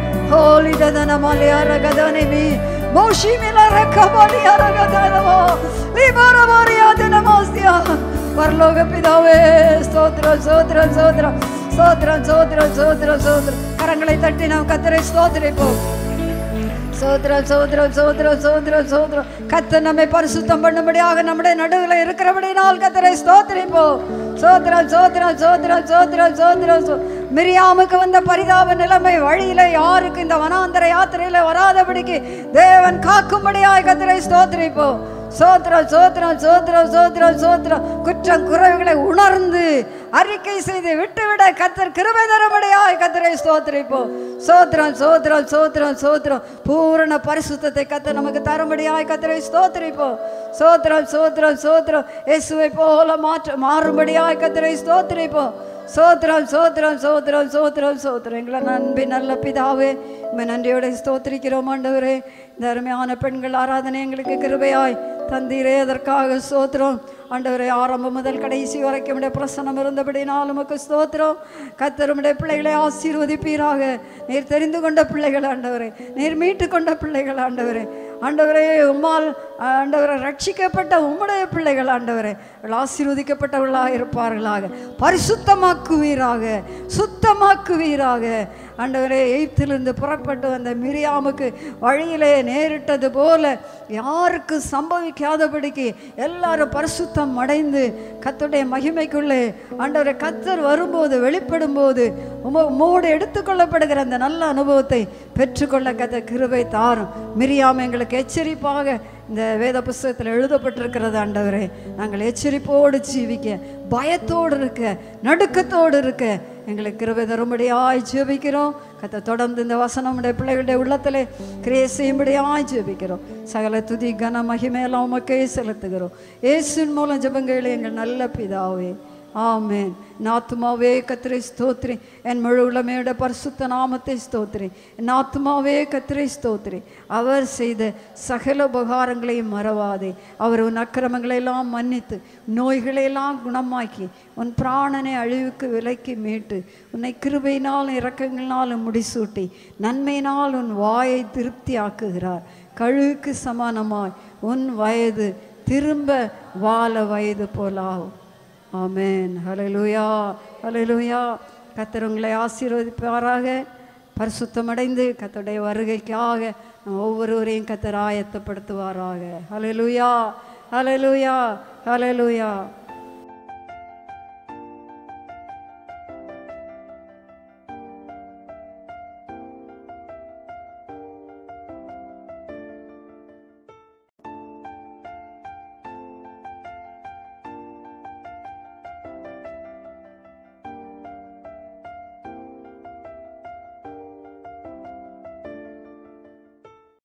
பரலோக பிதாவே ஸ்தோத்திரம் ஸ்தோத்திரம் ஸ்தோத்திரம் ஸ்தோத்திரம் ஸ்தோத்திரம் ஸ்தோத்திரம் ஸ்தோத்திரம். கரங்களை தட்டி நாம் கர்த்தரை ஸ்தோத்திரிப்போம். சோத்ரம் சோத்ரம் சோத்ரம் சோத்ரம் சோத்ரம். கர்த்தர் நம்மை பரிசுத்தம் பண்ணும்படியாக நம்முடைய நடுவில் இருக்கிறபடினால் கர்த்தரை ஸ்தோத்திரிப்போம். சோத்ரம் சோத்ரம் சோத்ரம் சோத்ரம் சோத்ரம். மிரியாமுக்கு வந்த பரிதாப நிலைமை வழியில யாருக்கு இந்த வனாந்தர யாத்திரையில வராதபடிக்கு தேவன் காக்கும்படியாக கர்த்தரை ஸ்தோத்திரிப்போம். சோத்ரம் சோத்ரம் சோத்ரம் சோத்ரம் சோத்ரம். குற்றம் குறைவுகளை உணர்ந்து அறிக்கை செய்து விட்டுவிட கர்த்தர் கிருபை தரும்படியாய் கர்த்தரை ஸ்தோத்திரிப்போம். சோத்ரம் சோத்ரம் சோத்ரம் சோத்ரம். பூரண பரிசுத்தத்தை கர்த்தர் நமக்கு தரும்படியாய் கர்த்தரை ஸ்தோத்திரிப்போம். சோத்ரம் சோத்ரம் சோத்ரம். இயேசுவை போல மாற்ற மாறும்படியாய் கர்த்தரை ஸ்தோத்திரிப்போம். சோத்ரம் சோத்ரம் சோத்ரம் சோத்ரம் சோத்ரம். எங்களை நன்பி நல்ல பிதாவே, நம்ம நன்றியோட ஸ்தோத்திரிக்கிறோம். ஆண்டவரே, இந்த அருமையான பெண்கள் ஆராதனை எங்களுக்கு கிருபையாய் தந்தீரே, அதற்காக ஸ்தோத்திரம். ஆண்டவரே, ஆரம்பம் முதல் கடைசி வரைக்கும் உடைய பிரசன்னம் இருந்தபடினால் உமக்கு ஸ்தோத்திரம். கர்த்தர் உம்முடைய பிள்ளைகளை ஆசீர்வதிப்பீராக. நீர் தெரிந்து கொண்ட பிள்ளைகள் ஆண்டவரே, நீர் மீட்டு கொண்ட பிள்ளைகள் ஆண்டவரே, ஆண்டவரே உம்மால் ஆண்டவரை ரட்சிக்கப்பட்ட உம்முடைய பிள்ளைகள் ஆண்டவரே ஆசீர்வதிக்கப்பட்டவர்களாக இருப்பார்களாக. பரிசுத்தமாக்குவீராக, சுத்தமாக்குவீராக. ஆண்டவரே எகிப்திலிருந்து புறப்பட்டு வந்த மிரியாமுக்கு வழியிலே நேரிட்டது போல யாருக்கு சம்பவிக்காதபடிக்கு எல்லாரும் பரிசுத்தம் அடைந்து கர்த்தருடைய மகிமைக்குள்ளே ஆண்டவரே கர்த்தர் வரும்போது வெளிப்படும் போது உம்மோடு எடுத்துக்கொள்ளப்படுகிற அந்த நல்ல அனுபவத்தை பெற்றுக்கொள்ள கர்த்தர் கிருபை தாரும். மிரியாம் எங்களுக்கு எச்சரிப்பாக இந்த வேத புஸ்தகத்தில் எழுதப்பட்டிருக்கிறது. ஆண்டவரே நாங்கள் எச்சரிப்போடு ஜீவிக்க, பயத்தோடு இருக்க, நடுக்கத்தோடு இருக்க எங்களுக்கு கிருபை தரும்படியாய் ஜெபிக்கிறோம். கர்த்தர் தொடர்ந்து இந்த வசனம் உடைய பிள்ளைகளுடைய உள்ளத்திலே கிரியை செய்யும்படியாய் ஜெபிக்கிறோம். சகல துதி கன மகிமையெல்லாம் உமக்கே செலுத்துகிறோம். இயேசுவின் மூலம் ஜெபங்களை எங்கள் நல்ல பிதாவே, ஆமென். நாத்துமாவே கர்த்தரை ஸ்தோத்திரி, என் முழு உள்ளமையோட பரிசுத்த நாமத்தை ஸ்தோத்திரி. என் ஆத்துமாவே கர்த்தரை ஸ்தோத்திரி. அவர் செய்த சகல உபகாரங்களையும் மறவாதே. அவர் உன் அக்கிரமங்களை எல்லாம் மன்னித்து நோய்களையெல்லாம் குணமாக்கி உன் பிராணனை அழிவுக்கு விலக்கி மீட்டு உன்னை கிருபையினால் இரக்கங்களினாலும் முடிசூட்டி நன்மையினால் உன் வாயை திருப்தி ஆக்குகிறார். கழுவுக்கு சமானமாய் உன் வயது திரும்ப வாழ வயது போலாகும். ஆமென். ஹல்லேலூயா, ஹல்லேலூயா. கர்த்தர் உங்களை ஆசீர்வதிப்பாராக. பரிசுத்தமடைந்து கர்த்தருடைய வருகைக்காக நம்ம ஒவ்வொருவரையும் கர்த்தர் ஆயத்தப்படுத்துவாராக. ஹல்லேலூயா, ஹல்லேலூயா, ஹல்லேலூயா.